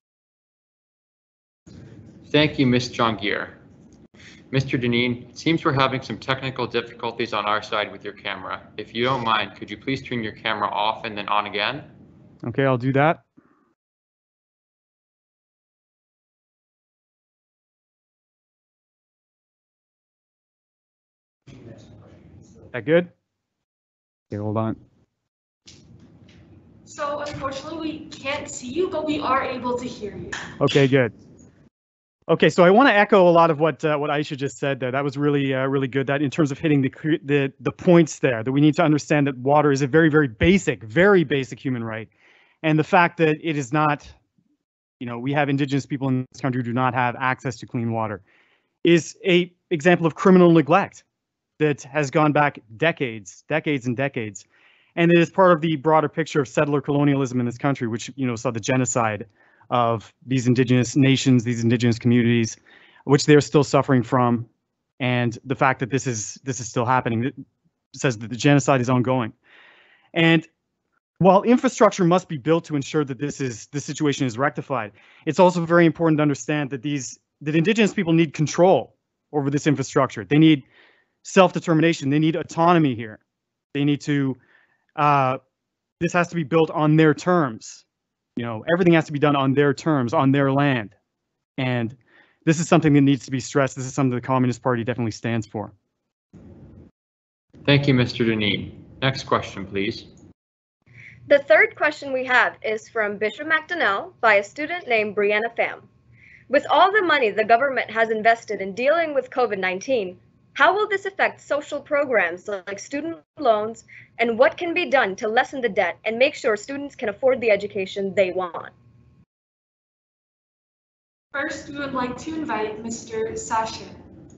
Thank you, Ms. Jongier. Mr. Deneen, it seems we're having some technical difficulties on our side with your camera. If you don't mind, could you please turn your camera off and then on again? Okay, I'll do that. That good? Okay, hold on. So unfortunately, we can't see you, but we are able to hear you. Okay, good. Okay, so I want to echo a lot of what Aisha just said there. That was really really good. That in terms of hitting the points there, that we need to understand that water is a very basic human right, and the fact that it is not, we have Indigenous people in this country who do not have access to clean water, is a example of criminal neglect that has gone back decades and decades, and it is part of the broader picture of settler colonialism in this country, which saw the genocide of these Indigenous nations, these Indigenous communities, which they're still suffering from, and the fact that this is still happening says that the genocide is ongoing. And while infrastructure must be built to ensure that this situation is rectified, it's also very important to understand that that Indigenous people need control over this infrastructure. They need self-determination. They need autonomy here. They need to, this has to be built on their terms. You know, everything has to be done on their terms, on their land. And this is something that needs to be stressed. This is something the Communist Party definitely stands for. Thank you, Mr. Deneen. Next question, please. The third question we have is from Bishop MacDonnell by a student named Brianna Pham. With all the money the government has invested in dealing with COVID-19, how will this affect social programs like student loans, and what can be done to lessen the debt and make sure students can afford the education they want? First, we would like to invite Mr. Sachin.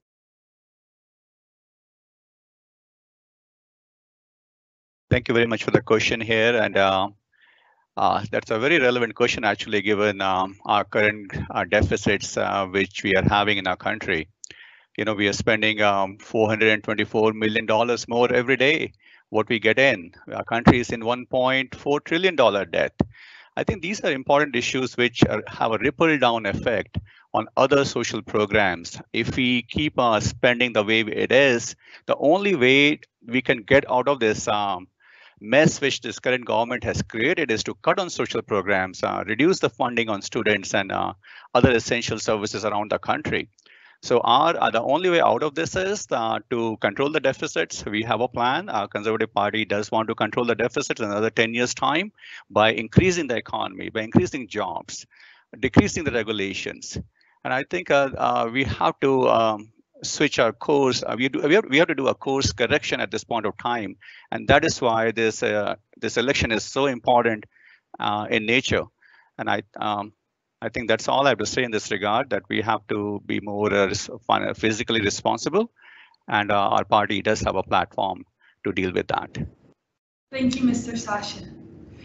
Thank you very much for the question here, and that's a very relevant question actually, given our current deficits which we are having in our country. You know, we are spending $424 million more every day what we get in. Our country is in $1.4 trillion debt. I think these are important issues which have a ripple down effect on other social programs. If we keep spending the way it is, the only way we can get out of this mess which this current government has created is to cut on social programs, reduce the funding on students and other essential services around the country. So the only way out of this is to control the deficits. We have a plan. Our Conservative Party does want to control the deficits in another 10 years' time by increasing the economy, by increasing jobs, decreasing the regulations. And I think we have to switch our course. We have to do a course correction at this point of time. And that is why this election is so important in nature. And I think that's all I have to say in this regard, that we have to be more physically responsible, and our party does have a platform to deal with that. Thank you, Mr. Sachin.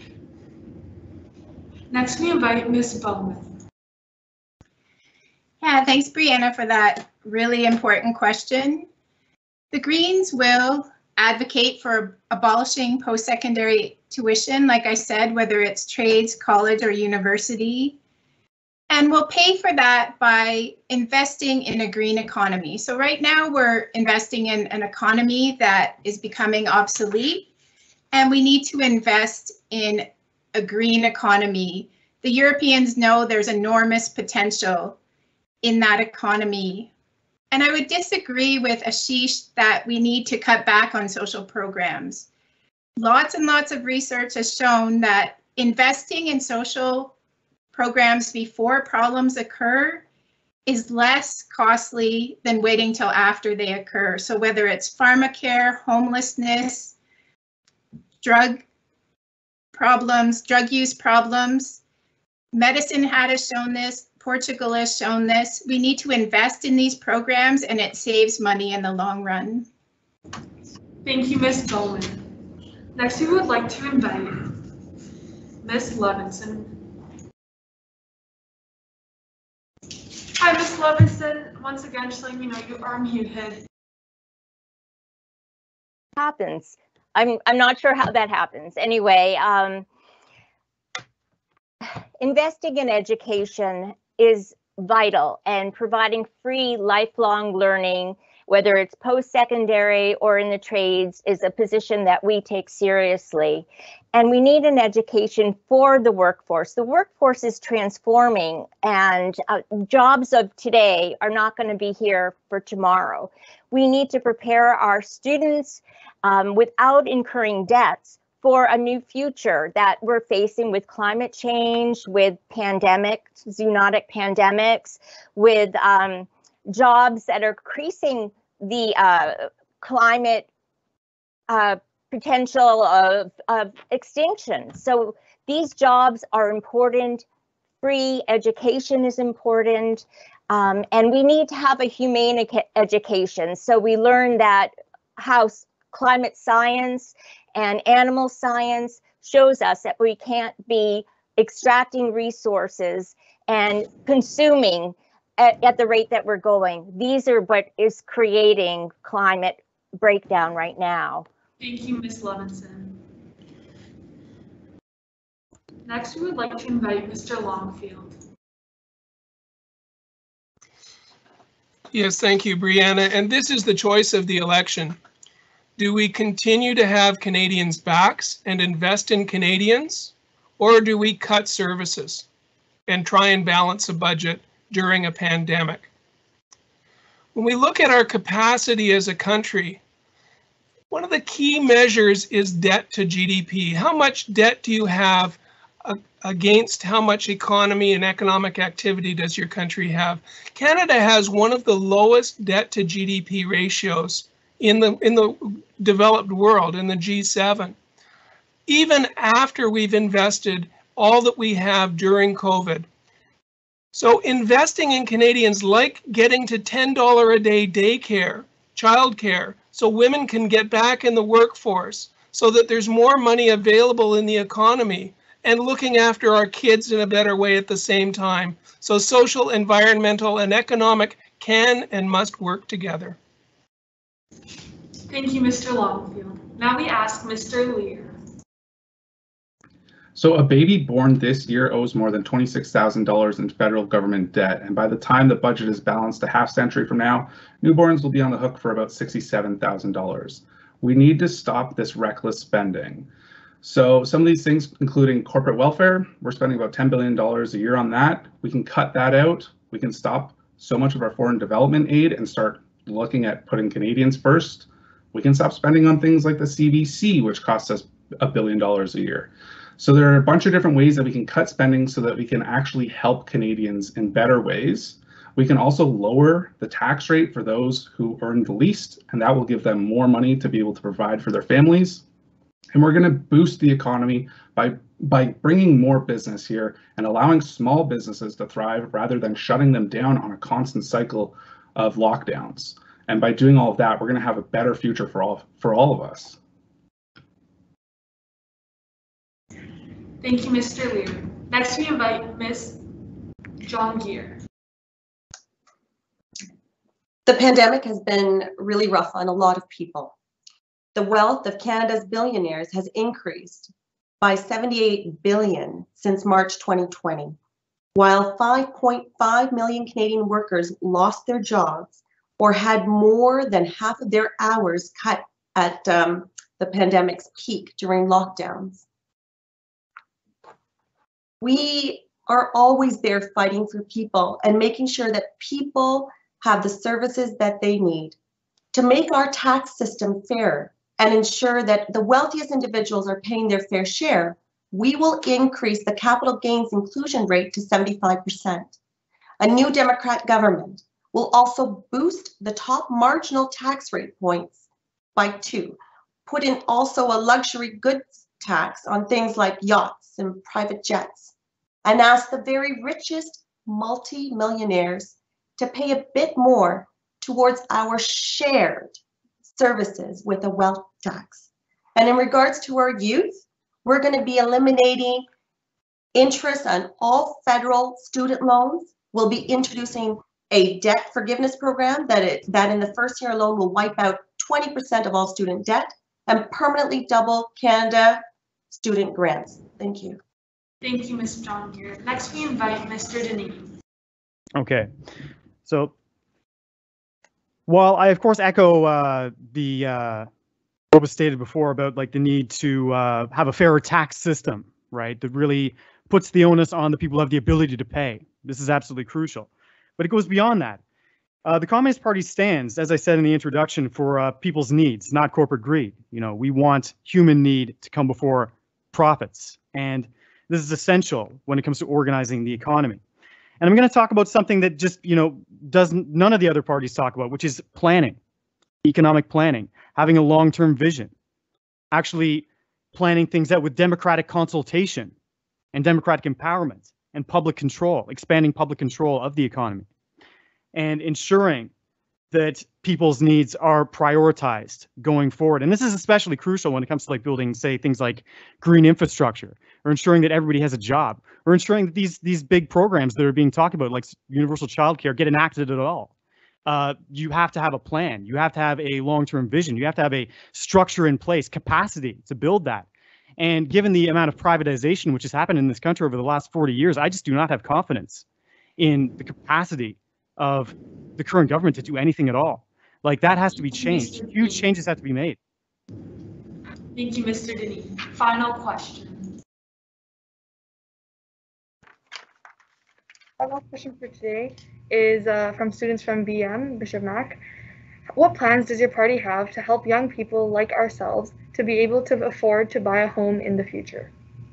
Next, we invite Ms. Bowman. Yeah, thanks, Brianna, for that really important question. The Greens will advocate for abolishing post-secondary tuition, like I said, whether it's trades, college, or university. And we'll pay for that by investing in a green economy. So right now we're investing in an economy that is becoming obsolete, and we need to invest in a green economy. The Europeans know there's enormous potential in that economy. And I would disagree with Ashish that we need to cut back on social programs. Lots and lots of research has shown that investing in social programs before problems occur is less costly than waiting till after they occur. So whether it's pharmacare, homelessness, drug problems, drug use problems, medicine has shown this, Portugal has shown this. We need to invest in these programs, and it saves money in the long run. Thank you, Ms. Bowman. Next, we would like to invite Ms. Levinson. Hi, Ms. Levinson. Once again, just letting you know you are muted. Happens. I'm not sure how that happens. Anyway, investing in education is vital, and providing free lifelong learning, whether it's post-secondary or in the trades, is a position that we take seriously. And we need an education for the workforce. The workforce is transforming, and jobs of today are not going to be here for tomorrow. We need to prepare our students without incurring debts for a new future that we're facing with climate change, with pandemics, zoonotic pandemics, with jobs that are increasing the climate potential of extinction. So these jobs are important. Free education is important. And we need to have a humane education. So we learn that how climate science and animal science shows us that we can't be extracting resources and consuming at the rate that we're going. These are what is creating climate breakdown right now. Thank you, Ms. Levinson. Next, we would like to invite Mr. Longfield. Yes, thank you, Brianna. And this is the choice of the election. Do we continue to have Canadians' backs and invest in Canadians, or do we cut services and try and balance a budget during a pandemic? When we look at our capacity as a country, one of the key measures is debt to GDP. How much debt do you have against how much economy and economic activity does your country have? Canada has one of the lowest debt to GDP ratios in the developed world, in the G7. Even after we've invested all that we have during COVID. So investing in Canadians, like getting to $10 a day daycare, childcare, so women can get back in the workforce, so that there's more money available in the economy, and looking after our kids in a better way at the same time. So social, environmental, and economic can and must work together. Thank you, Mr. Longfield. Now we ask Mr. Lear. So a baby born this year owes more than $26,000 in federal government debt. And by the time the budget is balanced a half century from now, newborns will be on the hook for about $67,000. We need to stop this reckless spending. So some of these things, including corporate welfare, we're spending about $10 billion a year on that. We can cut that out. We can stop so much of our foreign development aid and start looking at putting Canadians first. We can stop spending on things like the CBC, which costs us $1 billion a year. So there are a bunch of different ways that we can cut spending so that we can actually help Canadians in better ways. We can also lower the tax rate for those who earn the least, and that will give them more money to be able to provide for their families. And we're going to boost the economy by bringing more business here and allowing small businesses to thrive rather than shutting them down on a constant cycle of lockdowns. And by doing all of that, we're going to have a better future for all of us. Thank you, Mr. Lear. Next, we invite Ms. John Gear. The pandemic has been really rough on a lot of people. The wealth of Canada's billionaires has increased by 78 billion since March 2020, while 5.5 million Canadian workers lost their jobs or had more than half of their hours cut at the pandemic's peak during lockdowns. We are always there fighting for people and making sure that people have the services that they need. To make our tax system fair and ensure that the wealthiest individuals are paying their fair share, we will increase the capital gains inclusion rate to 75%. A new Democrat government will also boost the top marginal tax rate points by 2, put in also a luxury goods tax on things like yachts and private jets, and ask the very richest multi-millionaires to pay a bit more towards our shared services with a wealth tax. And in regards to our youth, we're going to be eliminating interest on all federal student loans. We'll be introducing a debt forgiveness program that in the first year alone will wipe out 20% of all student debt and permanently double Canada student grants. Thank you. Thank you, Ms. John Gear. Next, we invite Mr. Denis. Okay. So while I, of course, echo what was stated before about like the need to have a fairer tax system, right, that really puts the onus on the people who have the ability to pay. This is absolutely crucial. But it goes beyond that. The Communist Party stands, as I said in the introduction, for people's needs, not corporate greed. You know, we want human need to come before profits. And this is essential when it comes to organizing the economy. And I'm going to talk about something that just, none of the other parties talk about, which is planning, economic planning, having a long-term vision, actually planning things out with democratic consultation and democratic empowerment and public control, expanding public control of the economy, and ensuring that people's needs are prioritized going forward. And this is especially crucial when it comes to like building, say, things like green infrastructure, or ensuring that everybody has a job, or ensuring that these big programs that are being talked about, like universal childcare, get enacted at all. You have to have a plan. You have to have a long-term vision. You have to have a structure in place, capacity to build that. And given the amount of privatization which has happened in this country over the last 40 years, I just do not have confidence in the capacity of the current government to do anything at all. Like, that has to be changed. Huge changes have to be made. Thank you, Mr. Denis. Final question. Our last question for today is from students from BM, Bishop Mac. What plans does your party have to help young people like ourselves to be able to afford to buy a home in the future?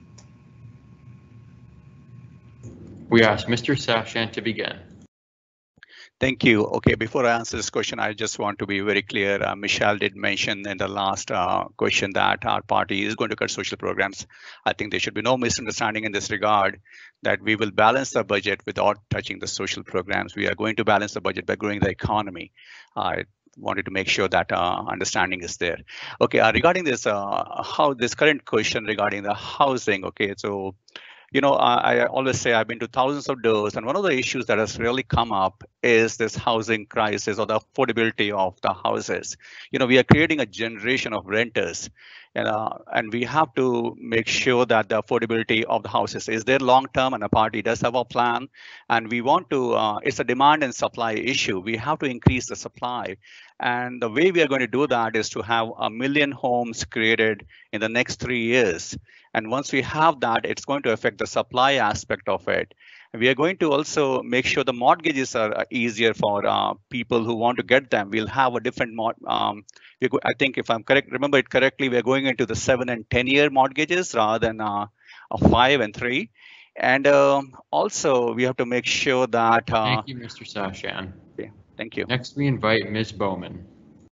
We ask Mr. Sachin to begin. Thank you. Okay, before I answer this question, I just want to be very clear. Michelle did mention in the last question that our party is going to cut social programs. I think there should be no misunderstanding in this regard, that we will balance the budget without touching the social programs. We are going to balance the budget by growing the economy. I wanted to make sure that understanding is there. Okay, regarding this, how this current question regarding the housing. Okay, so you know, I always say I've been to thousands of doors, and one of the issues that has really come up is this housing crisis or the affordability of the houses. You know, we are creating a generation of renters, and we have to make sure that the affordability of the houses is there long term, and the party does have a plan. And we want to, it's a demand and supply issue. We have to increase the supply. And the way we are going to do that is to have 1 million homes created in the next 3 years. And once we have that, it's going to affect the supply aspect of it. And we are going to also make sure the mortgages are easier for people who want to get them. We'll have a different, I think if I'm correct, remember it correctly, we're going into the 7 and 10 year mortgages rather than a 5 and 3. And also we have to make sure that. Thank you, Mr. Sachin. Yeah, thank you. Next, we invite Ms. Bowman.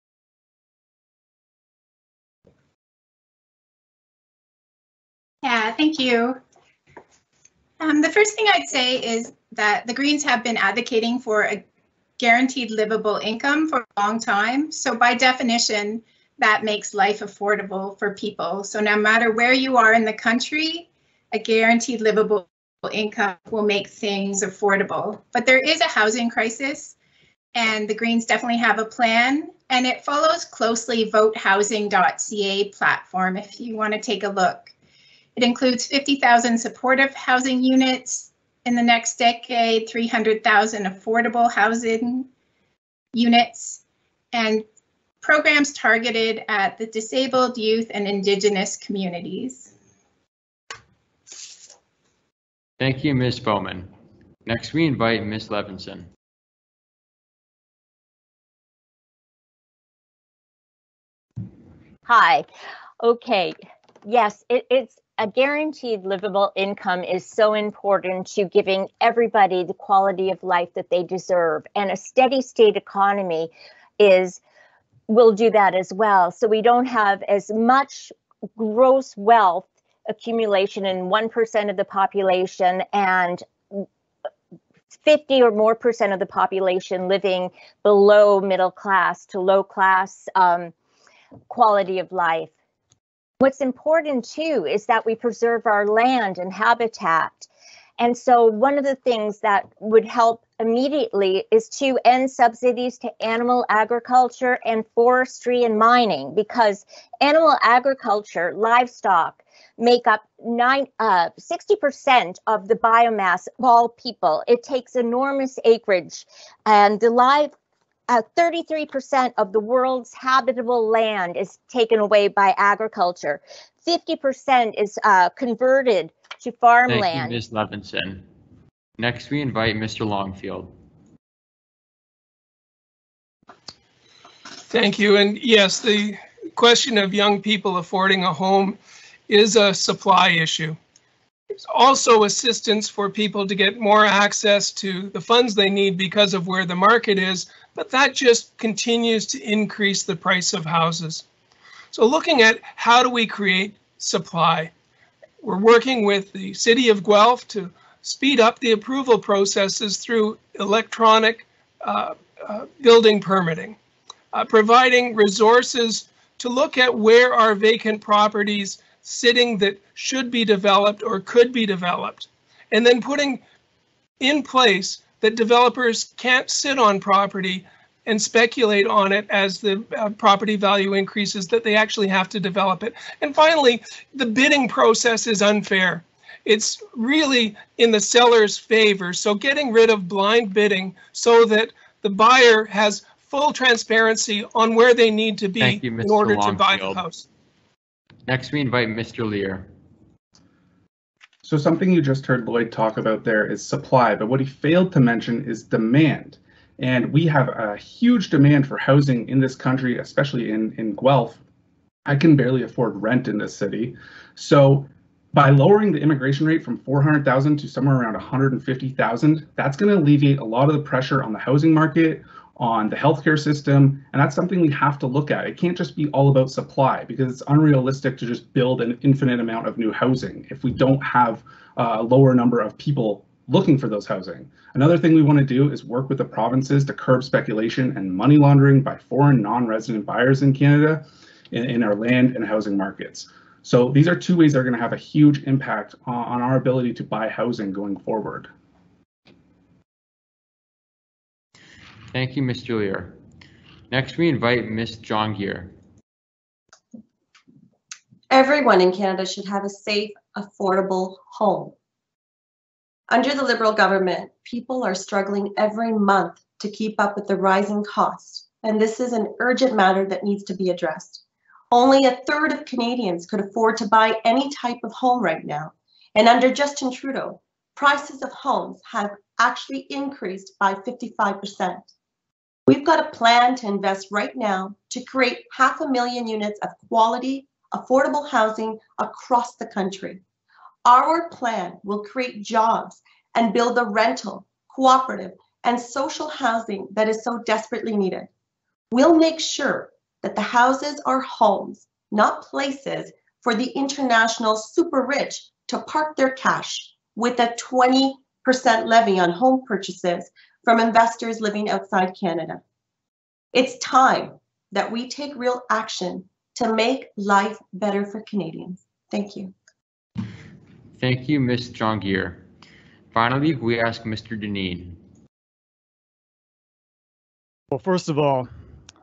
Yeah, thank you. The first thing I'd say is that the Greens have been advocating for a guaranteed livable income for a long time. So by definition, that makes life affordable for people. So no matter where you are in the country, a guaranteed livable income will make things affordable. But there is a housing crisis, and the Greens definitely have a plan, and it follows closely votehousing.ca platform if you want to take a look. It includes 50,000 supportive housing units in the next decade, 300,000 affordable housing units, and programs targeted at the disabled, youth, and Indigenous communities. Thank you, Ms. Bowman. Next, we invite Ms. Levinson. Hi. Okay. Yes, it's a guaranteed livable income is so important to giving everybody the quality of life that they deserve. And a steady state economy will do that as well. So we don't have as much gross wealth accumulation in 1% of the population and 50 or more % of the population living below middle class to low class quality of life. What's important too is that we preserve our land and habitat. And so one of the things that would help immediately is to end subsidies to animal agriculture and forestry and mining, because animal agriculture, livestock, make up 60% of the biomass of all people. It takes enormous acreage, and the 33% of the world's habitable land is taken away by agriculture. 50% is converted to farmland. Thank you, Ms. Levinson. Next, we invite Mr. Longfield. Thank you. And yes, the question of young people affording a home is a supply issue. There's also assistance for people to get more access to the funds they need because of where the market is, but that just continues to increase the price of houses. So looking at how do we create supply, we're working with the City of Guelph to speed up the approval processes through electronic building permitting, providing resources to look at where are vacant properties sitting that should be developed or could be developed, and then putting in place that developers can't sit on property and speculate on it as the property value increases, that they actually have to develop it. And finally, the bidding process is unfair. It's really in the seller's favor. So getting rid of blind bidding so that the buyer has full transparency on where they need to be Thank you, in Mr. order to buy the Longfield. house. Next, we invite Mr. Lear. So something you just heard Lloyd talk about there is supply, but what he failed to mention is demand. And we have a huge demand for housing in this country, especially in Guelph. I can barely afford rent in this city. So by lowering the immigration rate from 400,000 to somewhere around 150,000, that's going to alleviate a lot of the pressure on the housing market, on the healthcare system, and that's something we have to look at. It can't just be all about supply, because it's unrealistic to just build an infinite amount of new housing if we don't have a lower number of people looking for those housing. Another thing we want to do is work with the provinces to curb speculation and money laundering by foreign non-resident buyers in Canada in our land and housing markets. So these are two ways that are going to have a huge impact on our ability to buy housing going forward. Thank you, Mr. Lear. Next, we invite Ms. Jongier. Everyone in Canada should have a safe, affordable home. Under the Liberal government, people are struggling every month to keep up with the rising costs, and this is an urgent matter that needs to be addressed. Only a third of Canadians could afford to buy any type of home right now, and under Justin Trudeau, prices of homes have actually increased by 55%. We've got a plan to invest right now to create 500,000 units of quality, affordable housing across the country. Our plan will create jobs and build the rental, cooperative, and social housing that is so desperately needed. We'll make sure that the houses are homes, not places for the international super rich to park their cash with a 20% levy on home purchases from investors living outside Canada. It's time that we take real action to make life better for Canadians. Thank you. Thank you, Ms. Jongier. Finally, we ask Mr. Deneen. Well, first of all,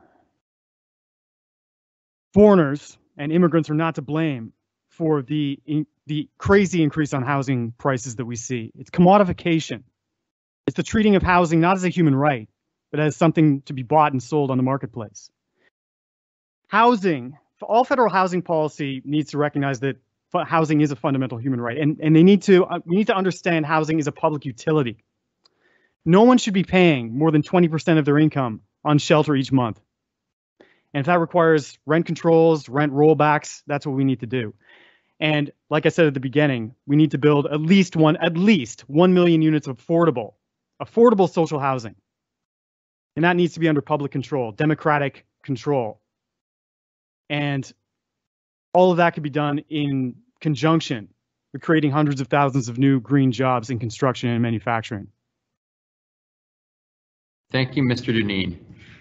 foreigners and immigrants are not to blame for the crazy increase on housing prices that we see. It's commodification. It's the treating of housing not as a human right, but as something to be bought and sold on the marketplace. Housing, all federal housing policy needs to recognize that housing is a fundamental human right, and we need to understand housing is a public utility. No one should be paying more than 20% of their income on shelter each month. And if that requires rent controls, rent rollbacks, that's what we need to do. And like I said at the beginning, we need to build at least 1 million units of affordable social housing. And that needs to be under public control, democratic control. And all of that could be done in conjunction with creating hundreds of thousands of new green jobs in construction and manufacturing. Thank you, Mr. Deneen.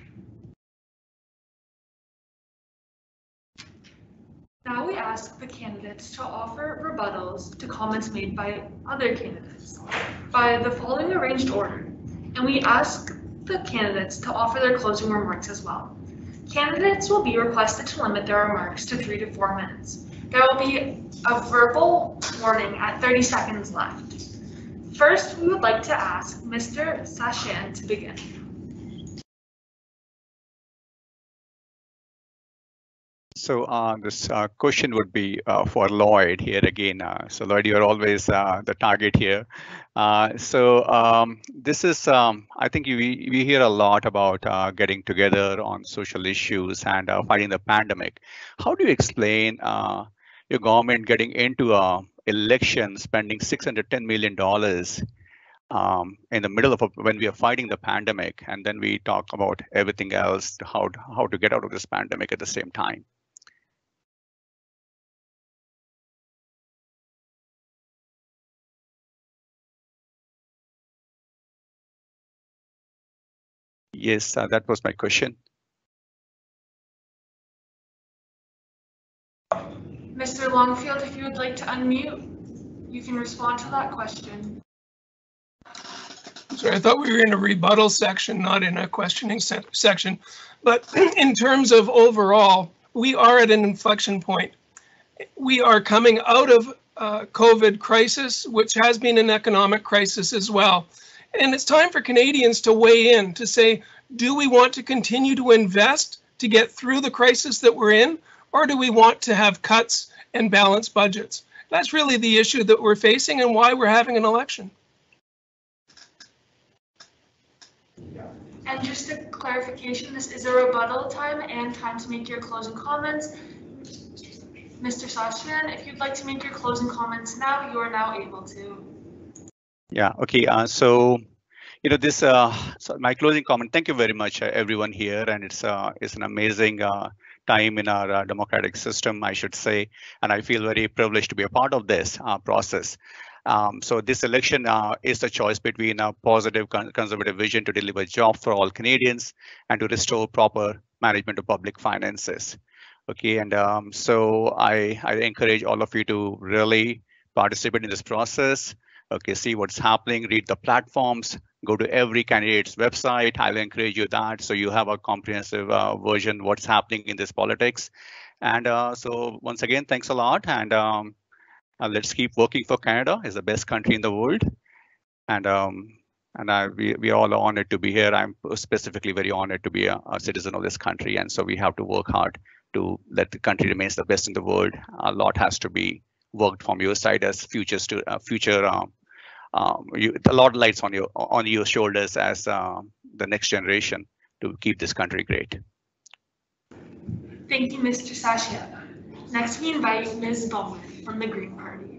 Now we ask the candidates to offer rebuttals to comments made by other candidates by the following arranged order, and we ask the candidates to offer their closing remarks as well. Candidates will be requested to limit their remarks to 3 to 4 minutes. There will be a verbal warning at 30 seconds left. First, we would like to ask Mr. Sachin to begin. So this question would be for Lloyd here again. So Lloyd, you're always the target here. This is, I think we hear a lot about getting together on social issues and fighting the pandemic. How do you explain your government getting into an election, spending $610 million in the middle of when we are fighting the pandemic, and then we talk about everything else, how to get out of this pandemic at the same time? Yes, that was my question. Mr. Longfield, if you would like to unmute, you can respond to that question. Sorry, I thought we were in a rebuttal section, not in a questioning section. But in terms of overall, we are at an inflection point. We are coming out of COVID crisis, which has been an economic crisis as well. And it's time for Canadians to weigh in to say, do we want to continue to invest to get through the crisis that we're in, or do we want to have cuts and balanced budgets? That's really the issue that we're facing and why we're having an election. And just a clarification, this is a rebuttal time and time to make your closing comments. Mr. Sachian, if you'd like to make your closing comments now, you are now able to. Yeah, okay. So this, so my closing comment, thank you very much, everyone here. And it's an amazing time in our democratic system, I should say. And I feel very privileged to be a part of this process. So this election is a choice between a positive conservative vision to deliver jobs for all Canadians and to restore proper management of public finances. Okay, and so I encourage all of you to really participate in this process. Okay, see what's happening, read the platforms, go to every candidate's website. I'll encourage you that so you have a comprehensive version what's happening in this politics. And so once again, thanks a lot. And let's keep working for Canada. It's the best country in the world. And we are all honored to be here. I'm specifically very honored to be a citizen of this country. And so we have to work hard to let the country remains the best in the world. A lot has to be worked from your side as a lot of lights on your shoulders as the next generation to keep this country great. Thank you, Mr. Sachian. Next, we invite Ms. Bowman from the Green Party.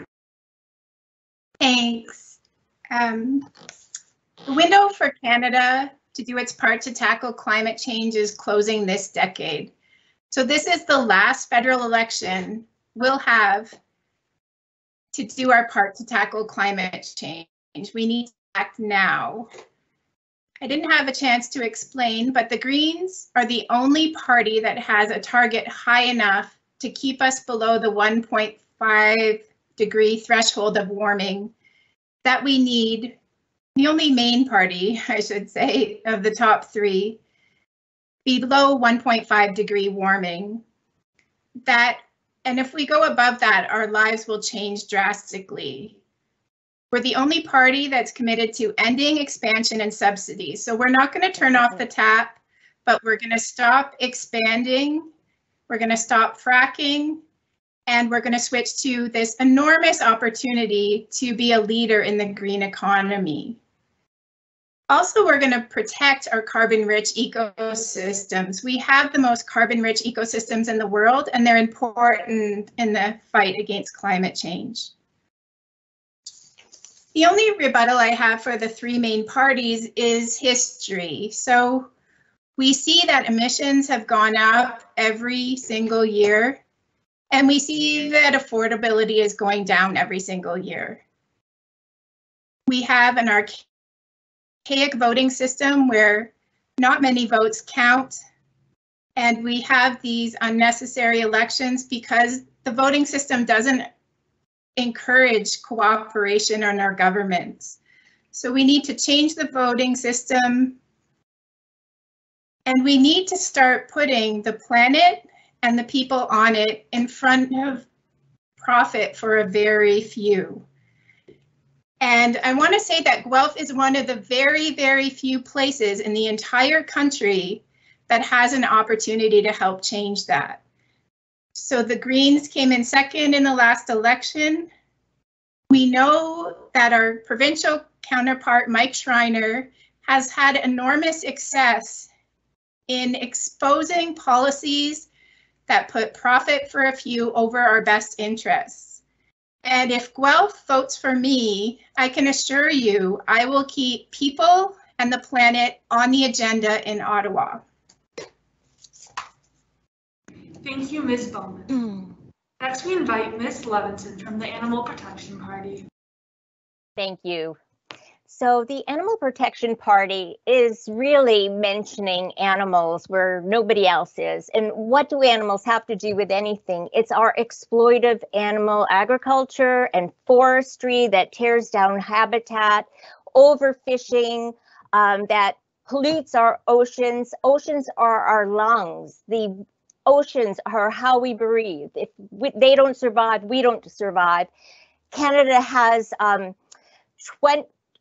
Thanks. The window for Canada to do its part to tackle climate change is closing this decade. So this is the last federal election we'll have to do our part to tackle climate change. We need to act now. I didn't have a chance to explain, but the Greens are the only party that has a target high enough to keep us below the 1.5 degree threshold of warming that we need. The only main party, I should say, of the top three, below 1.5 degree warming. And if we go above that, our lives will change drastically. We're the only party that's committed to ending expansion and subsidies. So we're not going to turn off the tap, but we're going to stop expanding. We're going to stop fracking, and we're going to switch to this enormous opportunity to be a leader in the green economy. Also, we're going to protect our carbon-rich ecosystems. We have the most carbon-rich ecosystems in the world, and they're important in the fight against climate change. The only rebuttal I have for the three main parties is history. So we see that emissions have gone up every single year, and we see that affordability is going down every single year. We have an archaic voting system where not many votes count, and we have these unnecessary elections because the voting system doesn't encourage cooperation in our governments. So we need to change the voting system, and we need to start putting the planet and the people on it in front of profit for a very few. And I want to say that Guelph is one of the very, very few places in the entire country that has an opportunity to help change that. So the Greens came in second in the last election. We know that our provincial counterpart, Mike Schreiner, has had enormous success in exposing policies that put profit for a few over our best interests. And if Guelph votes for me, I can assure you I will keep people and the planet on the agenda in Ottawa. Thank you, Ms. Bowman. Next, we invite Ms. Levinson from the Animal Protection Party. Thank you. So the Animal Protection Party is really mentioning animals where nobody else is. And what do animals have to do with anything? It's our exploitive animal agriculture and forestry that tears down habitat, overfishing, that pollutes our oceans. Oceans are our lungs. The oceans are how we breathe. If they don't survive, we don't survive. Canada has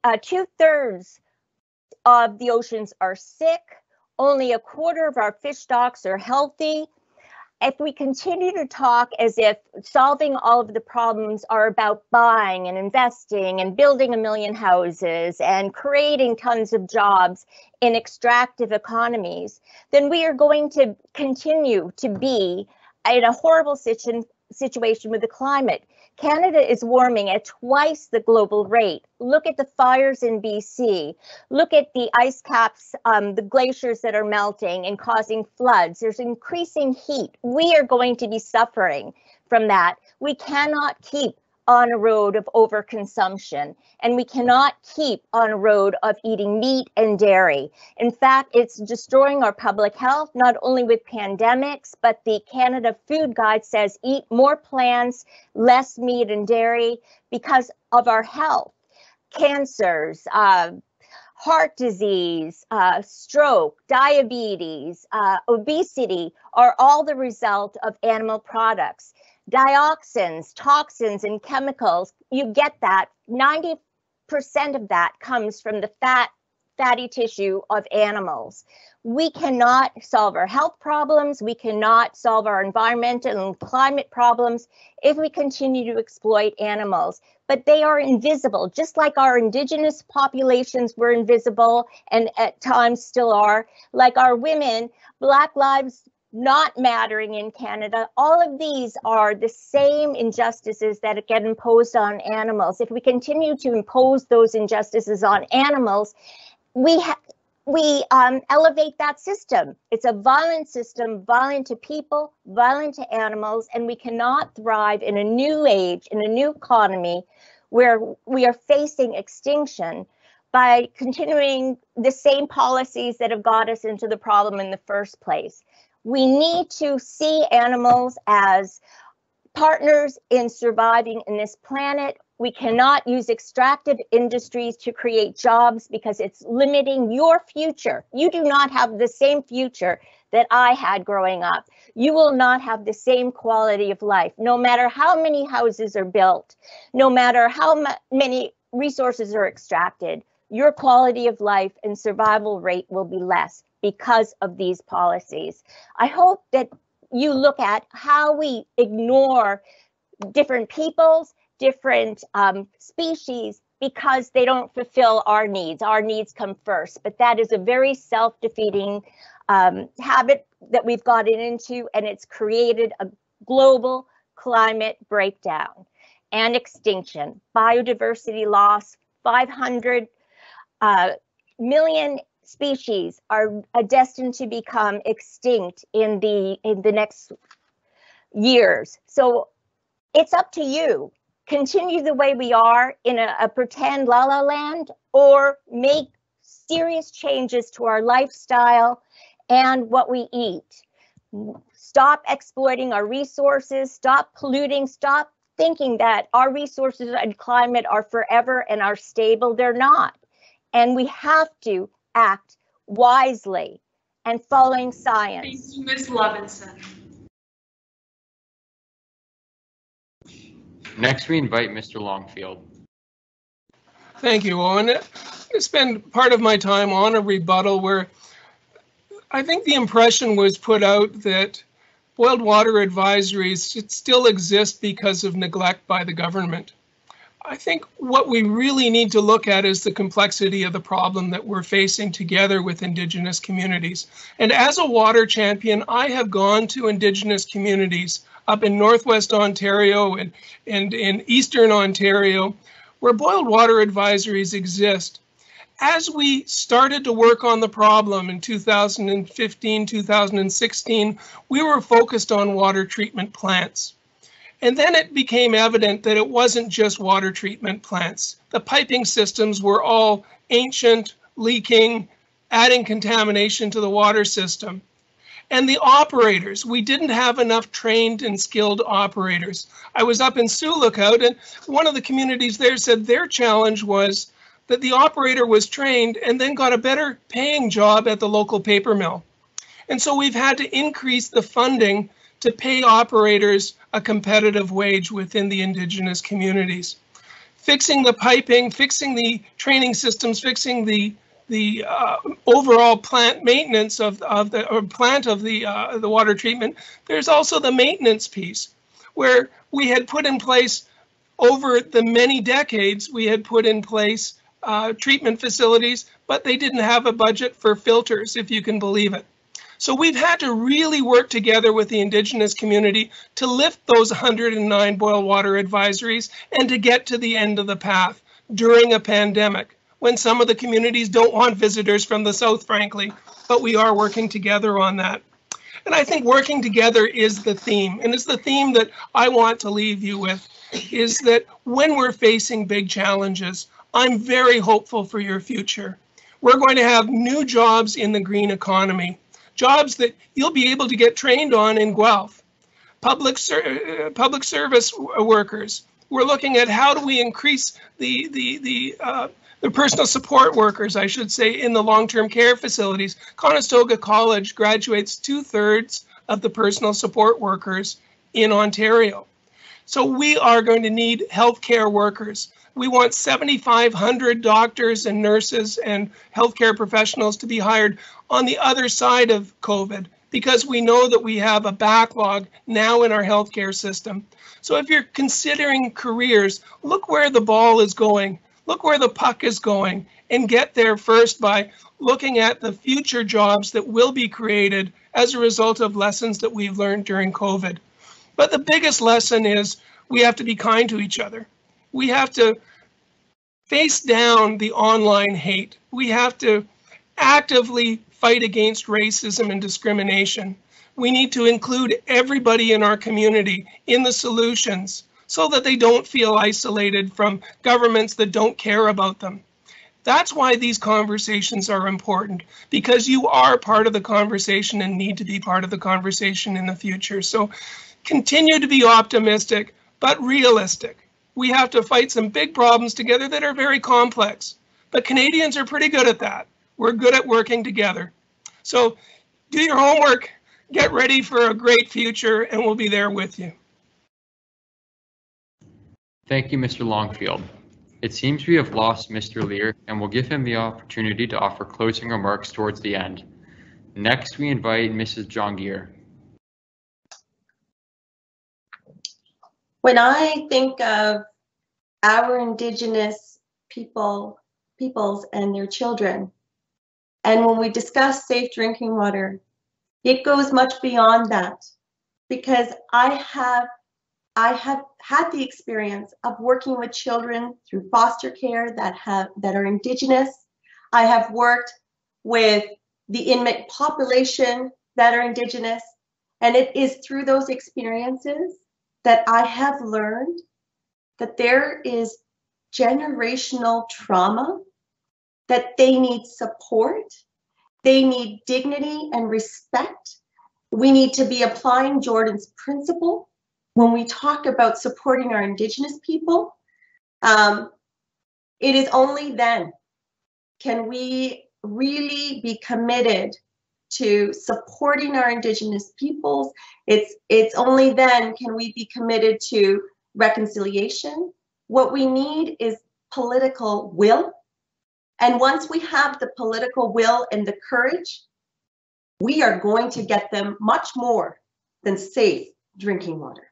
2/3 of the oceans are sick. Only a quarter of our fish stocks are healthy. If we continue to talk as if solving all of the problems are about buying and investing and building 1 million houses and creating tons of jobs in extractive economies, then we are going to continue to be in a horrible situation with the climate. Canada is warming at twice the global rate. Look at the fires in BC. Look at the ice caps, the glaciers that are melting and causing floods. There's increasing heat. We are going to be suffering from that. We cannot keep on a road of overconsumption, and we cannot keep on a road of eating meat and dairy. In fact, it's destroying our public health, not only with pandemics, but the Canada Food Guide says eat more plants, less meat and dairy because of our health. Cancers, heart disease, stroke, diabetes, obesity are all the result of animal products. Dioxins, toxins, and chemicals, you get that. 90% of that comes from the fatty tissue of animals. We cannot solve our health problems. We cannot solve our environmental and climate problems if we continue to exploit animals. But they are invisible, just like our Indigenous populations were invisible and at times still are, like our women, Black lives not mattering in Canada. All of these are the same injustices that get imposed on animals. If we continue to impose those injustices on animals, we elevate that system. It's a violent system, violent to people, violent to animals, and we cannot thrive in a new age, in a new economy where we are facing extinction by continuing the same policies that have got us into the problem in the first place. We need to see animals as partners in surviving in this planet. We cannot use extractive industries to create jobs because it's limiting your future. You do not have the same future that I had growing up. You will not have the same quality of life, no matter how many houses are built, no matter how many resources are extracted. Your quality of life and survival rate will be less because of these policies. I hope that you look at how we ignore different peoples, different species, because they don't fulfill our needs. Our needs come first, but that is a very self-defeating habit that we've gotten into, and it's created a global climate breakdown and extinction, biodiversity loss. 500 million species are destined to become extinct in the next years. So it's up to you. Continue the way we are in a pretend la-la land, or make serious changes to our lifestyle and what we eat. Stop exploiting our resources, stop polluting, stop thinking that our resources and climate are forever and are stable. They're not. And we have to act wisely and following science. Thank you, Ms. Levinson. Next, we invite Mr. Longfield. Thank you, Owen. I spend part of my time on a rebuttal where I think the impression was put out that boiled water advisories should still exist because of neglect by the government. I think what we really need to look at is the complexity of the problem that we're facing together with Indigenous communities. And as a water champion, I have gone to Indigenous communities up in Northwest Ontario and in Eastern Ontario, where boiled water advisories exist. As we started to work on the problem in 2015, 2016, we were focused on water treatment plants. And then it became evident that it wasn't just water treatment plants. The piping systems were all ancient, leaking, adding contamination to the water system. And the operators, we didn't have enough trained and skilled operators. I was up in Sioux Lookout, and one of the communities there said their challenge was that the operator was trained and then got a better paying job at the local paper mill. And so we've had to increase the funding to pay operators a competitive wage within the Indigenous communities. fixing the piping, fixing the training systems, fixing the overall plant maintenance of the water treatment. There's also the maintenance piece, where we had put in place over the many decades, we had put in place treatment facilities, but they didn't have a budget for filters, if you can believe it. So we've had to really work together with the Indigenous community to lift those 109 boil water advisories and to get to the end of the path during a pandemic, when some of the communities don't want visitors from the south, frankly, but we are working together on that. And I think working together is the theme, and it's the theme that I want to leave you with, is that when we're facing big challenges, I'm very hopeful for your future. We're going to have new jobs in the green economy, jobs that you'll be able to get trained on in Guelph. Public service workers. We're looking at how do we increase the personal support workers, I should say, in the long-term care facilities. Conestoga College graduates 2/3 of the personal support workers in Ontario. So we are going to need healthcare workers. We want 7,500 doctors and nurses and healthcare professionals to be hired on the other side of COVID, because we know that we have a backlog now in our healthcare system. So if you're considering careers, look where the ball is going, look where the puck is going, and get there first by looking at the future jobs that will be created as a result of lessons that we've learned during COVID. But the biggest lesson is we have to be kind to each other. We have to face down the online hate. We have to actively fight against racism and discrimination. We need to include everybody in our community in the solutions so that they don't feel isolated from governments that don't care about them. That's why these conversations are important, because you are part of the conversation and need to be part of the conversation in the future. So continue to be optimistic, but realistic. We have to fight some big problems together that are very complex, but Canadians are pretty good at that. We're good at working together. So do your homework, get ready for a great future, and we'll be there with you. Thank you, Mr. Longfield. It seems we have lost Mr. Lear, and we'll give him the opportunity to offer closing remarks towards the end. Next, we invite Mrs. Jongier. When I think of our Indigenous peoples and their children, and when we discuss safe drinking water, it goes much beyond that, because I have had the experience of working with children through foster care that are Indigenous. I have worked with the Inuit population that are Indigenous, and it is through those experiences that I have learned that there is generational trauma, that they need support, they need dignity and respect. We need to be applying Jordan's principle when we talk about supporting our Indigenous people. It is only then can we really be committed to supporting our Indigenous peoples. It's only then can we be committed to reconciliation. What we need is political will. And once we have the political will and the courage, we are going to get them much more than safe drinking water.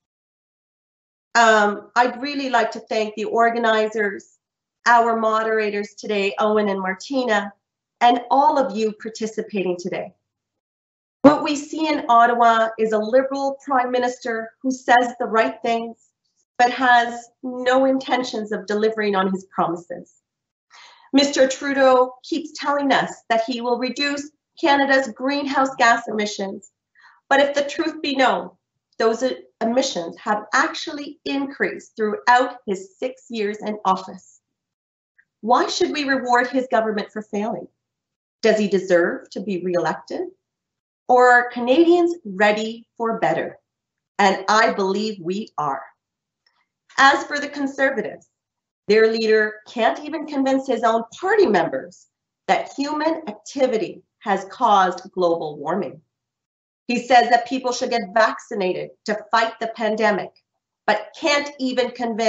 I'd really like to thank the organizers, our moderators today, Owen and Martina, and all of you participating today. What we see in Ottawa is a Liberal Prime Minister who says the right things, but has no intentions of delivering on his promises. Mr. Trudeau keeps telling us that he will reduce Canada's greenhouse gas emissions, but if the truth be known, those emissions have actually increased throughout his 6 years in office. Why should we reward his government for failing? Does he deserve to be re-elected? Or are Canadians ready for better? And I believe we are. As for the Conservatives, their leader can't even convince his own party members that human activity has caused global warming. He says that people should get vaccinated to fight the pandemic, but can't even convince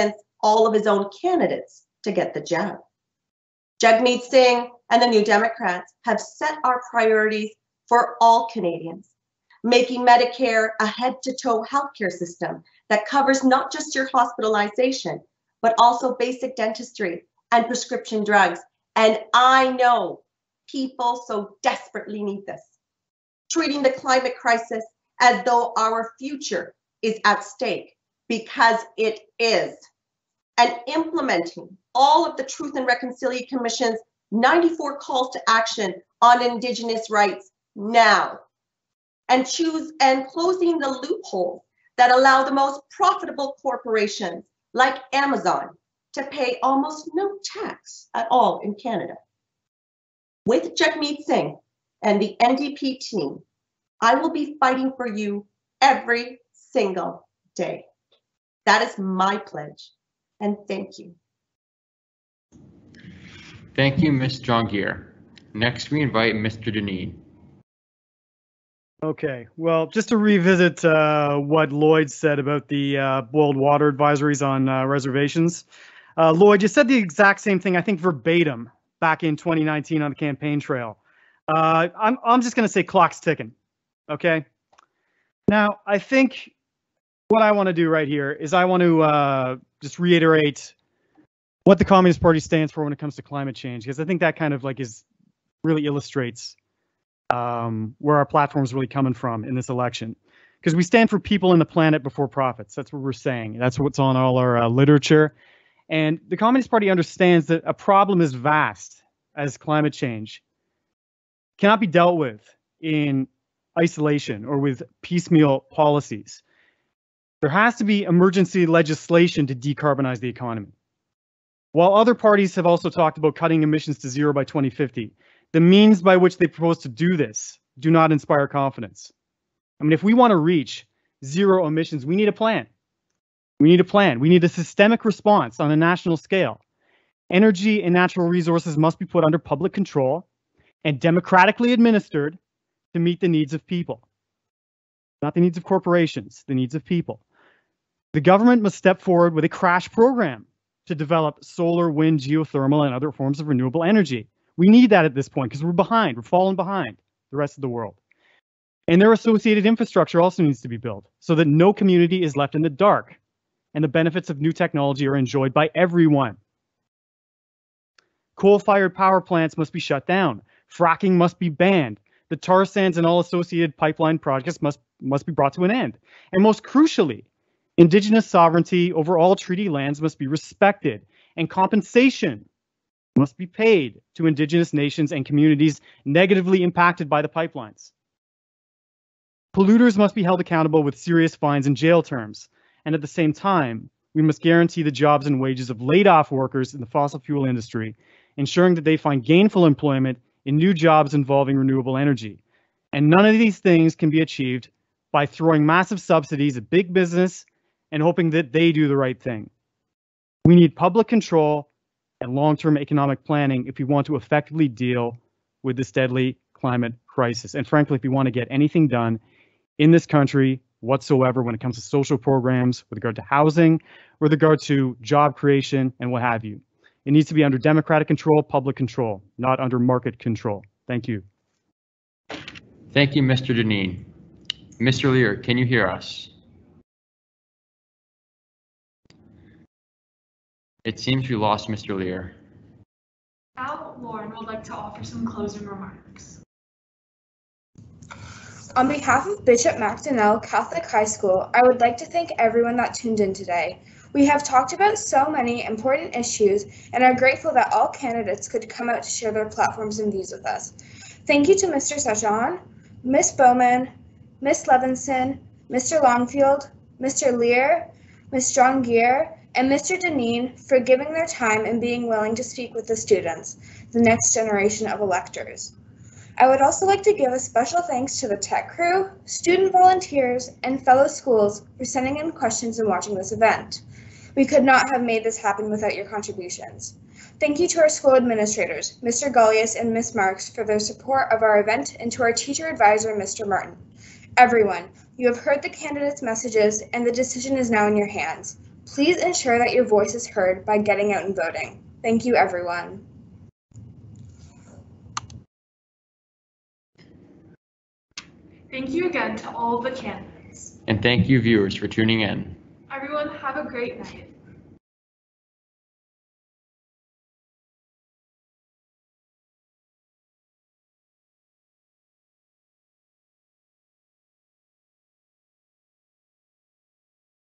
all of his own candidates to get the jab. Jagmeet Singh and the New Democrats have set our priorities for all Canadians, making Medicare a head-to-toe healthcare system that covers not just your hospitalization, but also basic dentistry and prescription drugs. And I know people so desperately need this. Treating the climate crisis as though our future is at stake, because it is. And implementing all of the Truth and Reconciliation Commission's 94 calls to action on Indigenous rights now. And closing the loopholes that allow the most profitable corporations like Amazon to pay almost no tax at all in Canada. With Jagmeet Singh and the NDP team, I will be fighting for you every single day. That is my pledge, and thank you. Thank you, Ms. Jongier. Next, we invite Mr. Deneen. Okay, well, just to revisit what Lloyd said about the boiled water advisories on reservations. Lloyd, you said the exact same thing, I think verbatim, back in 2019 on the campaign trail. I'm just going to say clock's ticking, okay? Now, I think what I want to do right here is I want to just reiterate what the Communist Party stands for when it comes to climate change, because I think that kind of like really illustrates where our platform is really coming from in this election. Because we stand for people and the planet before profits. That's what we're saying. That's what's on all our literature. And the Communist Party understands that a problem as vast as climate change cannot be dealt with in isolation or with piecemeal policies. There has to be emergency legislation to decarbonize the economy. While other parties have also talked about cutting emissions to zero by 2050, the means by which they propose to do this do not inspire confidence. I mean, if we want to reach zero emissions, we need a plan. We need a plan. We need a systemic response on a national scale. Energy and natural resources must be put under public control and democratically administered to meet the needs of people. Not the needs of corporations, the needs of people. The government must step forward with a crash program to develop solar, wind, geothermal, and other forms of renewable energy. We need that at this point because we're behind. We're falling behind the rest of the world. And their associated infrastructure also needs to be built so that no community is left in the dark and the benefits of new technology are enjoyed by everyone. Coal-fired power plants must be shut down. Fracking must be banned. The tar sands and all associated pipeline projects must be brought to an end. And most crucially, Indigenous sovereignty over all treaty lands must be respected, and compensation must be paid to Indigenous nations and communities negatively impacted by the pipelines. Polluters must be held accountable with serious fines and jail terms. And at the same time, we must guarantee the jobs and wages of laid-off workers in the fossil fuel industry, ensuring that they find gainful employment in new jobs involving renewable energy. And none of these things can be achieved by throwing massive subsidies at big business and hoping that they do the right thing. We need public control and long-term economic planning if we want to effectively deal with this deadly climate crisis. And frankly, if we want to get anything done in this country whatsoever when it comes to social programs, with regard to housing, with regard to job creation, and what have you. It needs to be under democratic control, public control, not under market control. Thank you. Thank you, Mr. Deneen. Mr. Lear, can you hear us? It seems we lost Mr. Lear. Now, Lauren would like to offer some closing remarks. On behalf of Bishop Macdonell Catholic High School, I would like to thank everyone that tuned in today. We have talked about so many important issues and are grateful that all candidates could come out to share their platforms and views with us. Thank you to Mr. Sajan, Ms. Bowman, Ms. Levinson, Mr. Longfield, Mr. Lear, Ms. Jongier, and Mr. Deneen for giving their time and being willing to speak with the students, the next generation of electors. I would also like to give a special thanks to the tech crew, student volunteers, and fellow schools for sending in questions and watching this event. We could not have made this happen without your contributions. Thank you to our school administrators, Mr. Gullius and Ms. Marks, for their support of our event, and to our teacher advisor, Mr. Martin. Everyone, you have heard the candidates' messages, and the decision is now in your hands. Please ensure that your voice is heard by getting out and voting. Thank you, everyone. Thank you again to all of the candidates. And thank you, viewers, for tuning in. Everyone, have a great night.